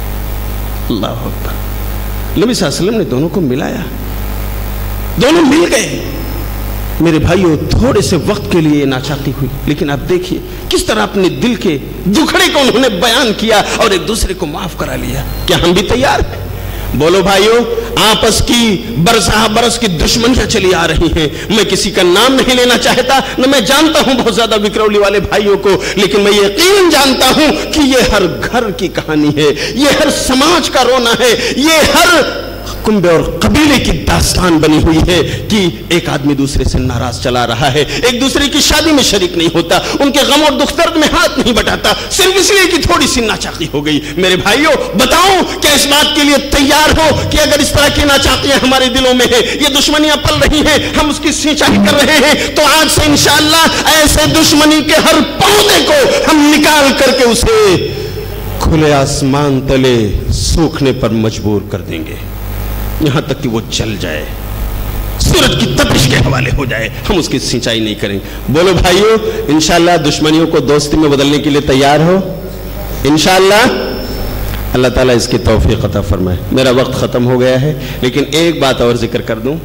اللہ اکبر. نبی صلی اللہ علیہ وسلم نے دونوں کو ملایا، دونوں مل گئے. میرے بھائیوں تھوڑے سے وقت کے لیے ناچاقی ہوئی، لیکن آپ دیکھیے کس طرح اپنے دل کے دکھڑے کو انہوں نے بیان کیا اور ایک دوسرے کو معاف کرا لیا. کیا ہم بھی تیار ہیں؟ بولو بھائیوں، آپس کی برس کی دشمنیاں چلی آ رہی ہیں. میں کسی کا نام نہیں لینا چاہتا، نہ میں جانتا ہوں بہت زیادہ وکرولی والے بھائیوں کو، لیکن میں یقین جانتا ہوں کہ یہ ہر گھر کی کہانی ہے، یہ ہر سماج کا رونا ہے، یہ ہر کنبے اور قبیلے کی داستان بنی ہوئی ہے کہ ایک آدمی دوسرے سے ناراض چلا رہا ہے، ایک دوسرے کی شادی میں شریک نہیں ہوتا، ان کے غم اور دکھ درد میں ہاتھ نہیں بٹاتا، صرف اس لیے کہ تھوڑی سی ناچاقی ہو گئی. میرے بھائیوں بتاؤ کیا اس بات کے لیے تیار ہو کہ اگر اس طرح کی ناچاقیاں ہمارے دلوں میں ہیں، یہ دشمنیاں پل رہی ہیں، ہم اس کی سینچائی کر رہے ہیں، تو آج سے انشاءاللہ ایسے دشمنی کے ہر پودے کو ہم نکال کر کے اسے کھلے آسمان تلے سوکھنے پر مجبور کر دیں گے، یہاں تک کہ وہ جل جائے، سورج کی تپش کے حوالے ہو جائے. ہم اس کی سینچائی نہیں کریں. بولو بھائیو انشاءاللہ دشمنیوں کو دوستی میں بدلنے کے لیے تیار ہو انشاءاللہ. اللہ تعالیٰ اس کی توفیق عطا فرمائے. میرا وقت ختم ہو گیا ہے، لیکن ایک بات اور ذکر کر دوں.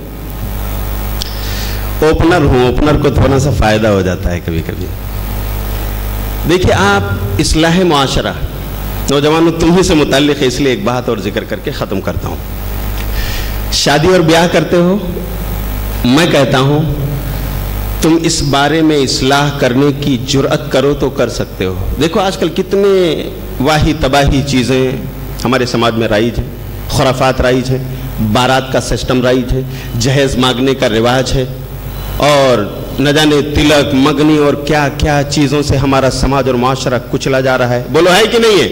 اوپنر ہوں، اوپنر کو تھوڑا سا فائدہ ہو جاتا ہے کبھی کبھی. دیکھیں آپ اصلاح معاشرہ نوجوانوں تمہیں سے متعلق ہے، اس لیے ایک بات اور ذکر کر کے ختم کرتا ہوں. شادی اور بیاہ کرتے ہو، میں کہتا ہوں تم اس بارے میں اصلاح کرنے کی جرأت کرو تو کر سکتے ہو. دیکھو آج کل کتنے واہی تباہی چیزیں ہمارے سماج میں رائج ہیں، خرافات رائج ہیں، بارات کا سسٹم رائج ہے، جہیز مانگنے کا رواج ہے، اور نہ جانے تلک مگنی اور کیا کیا چیزوں سے ہمارا سماج اور معاشرہ کچلا جا رہا ہے. بولو ہے کہ نہیں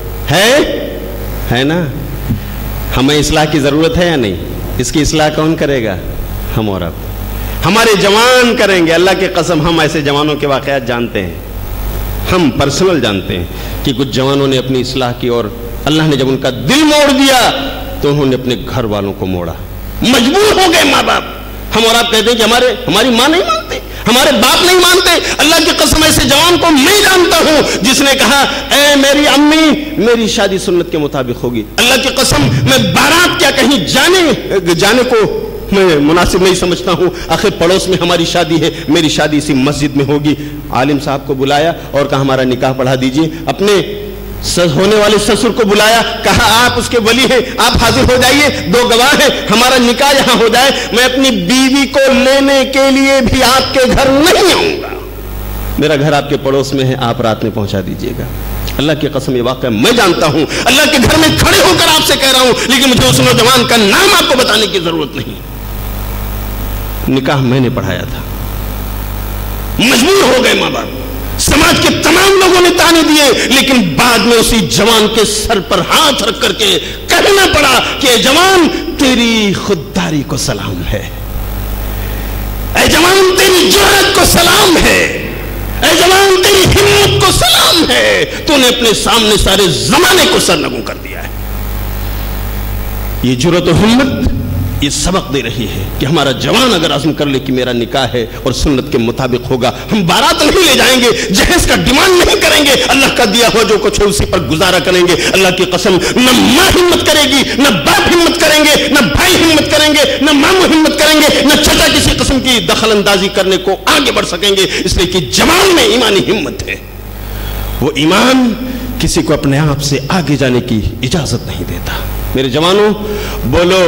ہے نا؟ ہمیں اصلاح کی ضرورت ہے یا نہیں؟ اس کی اصلاح کون کرے گا؟ ہم اور آپ. ہمارے جوان کریں گے. اللہ کی قسم ہم ایسے جوانوں کے واقعات جانتے ہیں, ہم پرسنل جانتے ہیں کہ کچھ جوانوں نے اپنی اصلاح کی اور اللہ نے جب ان کا دل موڑ دیا تو انہوں نے اپنے گھر والوں کو موڑا. مجبور ہو گئے ماں باپ. ہم اور آپ کہتے ہیں کہ ہماری ماں نہیں مانتے, ہمارے باپ نہیں مانتے. اللہ کی قسم ایسے جوان کو میں جانتا ہوں جس نے کہا اے میری امی میری شادی سنت کے مطابق ہوگی. اللہ کی قسم میں بارات کیا کہیں جانے کو میں مناسب نہیں سمجھتا ہوں. آخر پڑوس میں ہماری شادی ہے, میری شادی اسی مسجد میں ہوگی. عالم صاحب کو بلایا اور کہا ہمارا نکاح پڑھا دیجئے. اپنے ہونے والے سسر کو بلایا, کہا آپ اس کے ولی ہیں, آپ حاضر ہو جائیے, 2 گواہ ہیں, ہمارا نکاح یہاں ہو جائے. میں اپنی بیوی کو لینے کے لیے بھی آپ کے گھر نہیں آؤں گا, میرا گھر آپ کے پڑوس میں ہے, آپ رات میں پہنچا دیجئے گا. اللہ کی قسم یہ واقعہ میں جانتا ہوں, اللہ کے گھر میں کھڑے ہو کر آپ سے کہہ رہا ہوں, لیکن مجھے اس نوجوان کا نام آپ کو بتانے کی ضرورت نہیں. نکاح میں نے پڑھایا تھا. مجبور ہو گئے ماں باپ, سماج کے تمام لوگوں نے تانے دیے, لیکن بعد میں اسی جوان کے سر پر ہاتھ رکھ کر کے کہنا پڑا کہ جوان تیری خودداری کو سلام ہے, اے جوان تیری جرأت کو سلام ہے, اے جوان تیری ہمت کو سلام ہے, تو نے اپنے سامنے سارے زمانے کو سرنگوں کر دیا ہے. یہ جرأت و ہمت یہ سبق دے رہی ہے کہ ہمارا جوان اگر عزم کر لے کہ میرا نکاح ہے اور سنت کے مطابق ہوگا, ہم بارات نہیں لے جائیں گے, جہیز کا ڈیمانڈ نہیں کریں گے, اللہ کا دیا ہوا جو کچھ ہے اسی پر گزارا کریں گے. اللہ کی قسم نہ ماں ہمت کرے گی, نہ باپ ہمت کریں گے, نہ بھائی ہمت کریں گے, نہ ماموں ہمت کریں گے, نہ چچا کسی قسم کی دخل اندازی کرنے کو آگے بڑھ سکیں گے, اس لیے کہ جوان میں ایمانی ہمت ہے. وہ ایمان کسی کو اپنے آپ سے آگے جانے کی اجازت نہیں دیتا. میرے جوانوں بولو,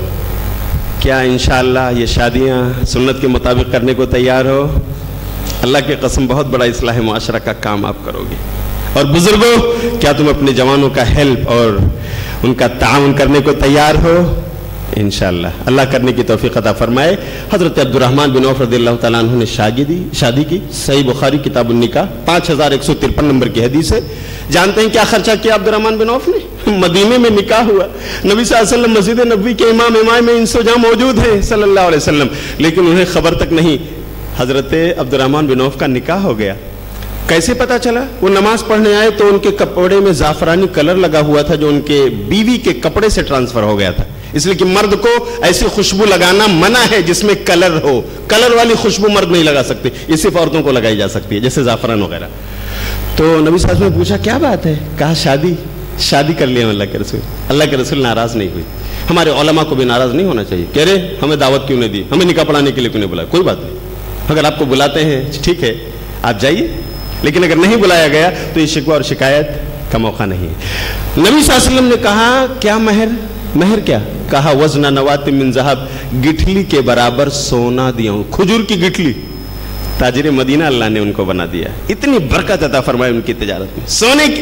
کیا انشاءاللہ یہ شادیاں سنت کے مطابق کرنے کو تیار ہو؟ اللہ کی قسم بہت بڑا اصلاح معاشرہ کا کام آپ کرو گے. اور بزرگوں, کیا تم اپنے جوانوں کا ہیلپ اور ان کا تعاون کرنے کو تیار ہو؟ انشاءاللہ اللہ کرنے کی توفیق عطا فرمائے. حضرت عبد الرحمن بن عوف رضی اللہ تعالیٰ عنہ نے شادی کی. صحیح بخاری کتاب النکاح 5153 نمبر کی حدیث ہے. جانتے ہیں کیا خرچہ کیا عبد الرحمن بن عوف نے؟ مدینے میں نکاح ہوا, نبی صلی اللہ علیہ وسلم مسجد نبوی کے امام میں انس و جاں موجود ہیں صلی اللہ علیہ وسلم, لیکن انہیں خبر تک نہیں حضرت عبد الرحمن بن عوف کا نکاح ہو گیا. کیسے پتا چلا؟ وہ نماز پڑھنے آئے تو ان کے کپڑے میں زعفرانی کلر لگا ہوا تھا جو ان کے بیوی کے کپڑے سے ٹرانسفر ہو گیا تھا. اس لیے کہ مرد کو ایسی خوشبو لگانا منع ہے جس میں کلر ہو. کلر والی خوشبو مرد نہیں لگا سکتے, یہ صرف عورتوں کو لگائی جا سکتی ہے, جیسے زعفران وغیرہ. تو نبی صلی اللہ علیہ وسلم نے پوچھا کیا بات ہے؟ کہا شادی کر لیا اللہ کے رسول. اللہ کے رسول ناراض نہیں ہوئی. ہمارے علماء کو بھی ناراض نہیں ہونا چاہیے. کہہ رہے ہمیں دعوت کیوں نہیں دی, ہمیں نکاح پڑھانے کے لیے کیوں نہیں بلایا؟ کوئی بات نہیں, اگر آپ کو بلاتے ہیں ٹھیک ہے آپ جائیے, لیکن اگر نہیں بلایا گیا تو یہ شکوہ اور شکایت کا موقع نہیں ہے. نبی صلی اللہ علیہ وسلم نے کہا کیا مہر کیا؟ کہا وزن نوات من ذہب, گٹھلی کے برابر سونا دیا ہوں. کھجور کی گٹھلی, تاجر مدینہ اللہ نے ان کو بنا دیا. اتنی برکت عطا فرمائے ان کی تجارت میں.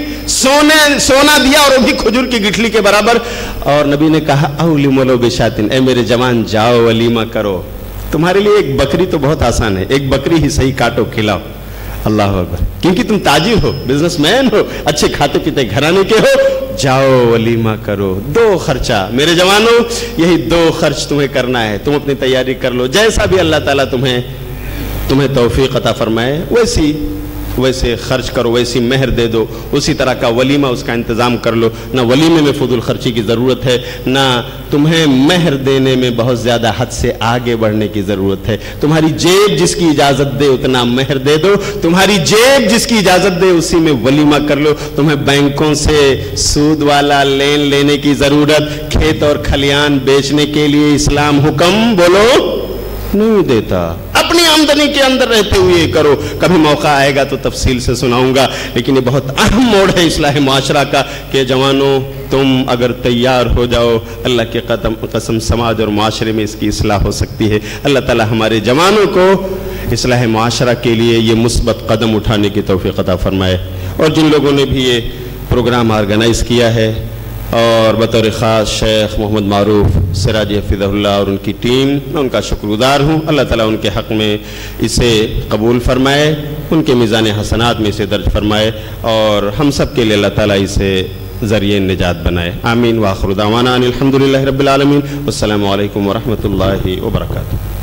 سونا دیا اور وہ بھی کھجور کی گٹھلی کے برابر. اور نبی نے کہا اولم ولو بشاتن, اے میرے جوان جاؤ ولیمہ کرو. تمہارے لیے ایک بکری تو بہت آسان ہے, ایک بکری ہی صحیح کاٹو کھلاؤ. اللہ اکبر, کیونکہ تم تاجر ہو, بزنس مین ہو, اچھے کھاتے پیتے گھرانے کے ہو, جاؤ ولیمہ کرو. 2 خرچہ میرے جوانوں, یہی 2 خرچ تمہیں کرنا ہے. تم اپنی تیاری کر لو, جیسا بھی اللہ تعالیٰ تمہیں توفیق عطا فرمائے ویسے خرچ کرو, ویسی مہر دے دو. اسی طرح کا ولیمہ اس کا انتظام کر لو. نہ ولیمے میں فضول خرچی کی ضرورت ہے, نہ تمہیں مہر دینے میں بہت زیادہ حد سے آگے بڑھنے کی ضرورت ہے. تمہاری جیب جس کی اجازت دے اتنا مہر دے دو, تمہاری جیب جس کی اجازت دے اسی میں ولیمہ کر لو. تمہیں بینکوں سے سود والا لین لینے کی ضرورت, کھیت اور کھلیان بیچنے کے لیے اسلام حکم بولو نہیں دیتا. اپنی آمدنی کے اندر رہتے ہوئے کرو. کبھی موقع آئے گا تو تفصیل سے سناؤں گا, لیکن یہ بہت اہم موڑ ہے اصلاح معاشرہ کا کہ جوانوں تم اگر تیار ہو جاؤ, اللہ کے قسم سماج اور معاشرے میں اس کی اصلاح ہو سکتی ہے. اللہ تعالی ہمارے جوانوں کو اصلاح معاشرہ کے لیے یہ مثبت قدم اٹھانے کی توفیق عطا فرمائے. اور جن لوگوں نے بھی یہ پروگرام آرگنائز کیا ہے اور بطور خاص شیخ محمد معروف سراجی حفظہ اللہ اور ان کی ٹیم, میں ان کا شکر گزار ہوں. اللہ تعالیٰ ان کے حق میں اسے قبول فرمائے, ان کے میزان حسنات میں اسے درج فرمائے, اور ہم سب کے لیے اللہ تعالیٰ اسے ذریعہ نجات بنائے. آمین. وآخر دعوانا ان الحمدللہ رب العالمین. والسلام علیکم ورحمۃ اللہ وبرکاتہ.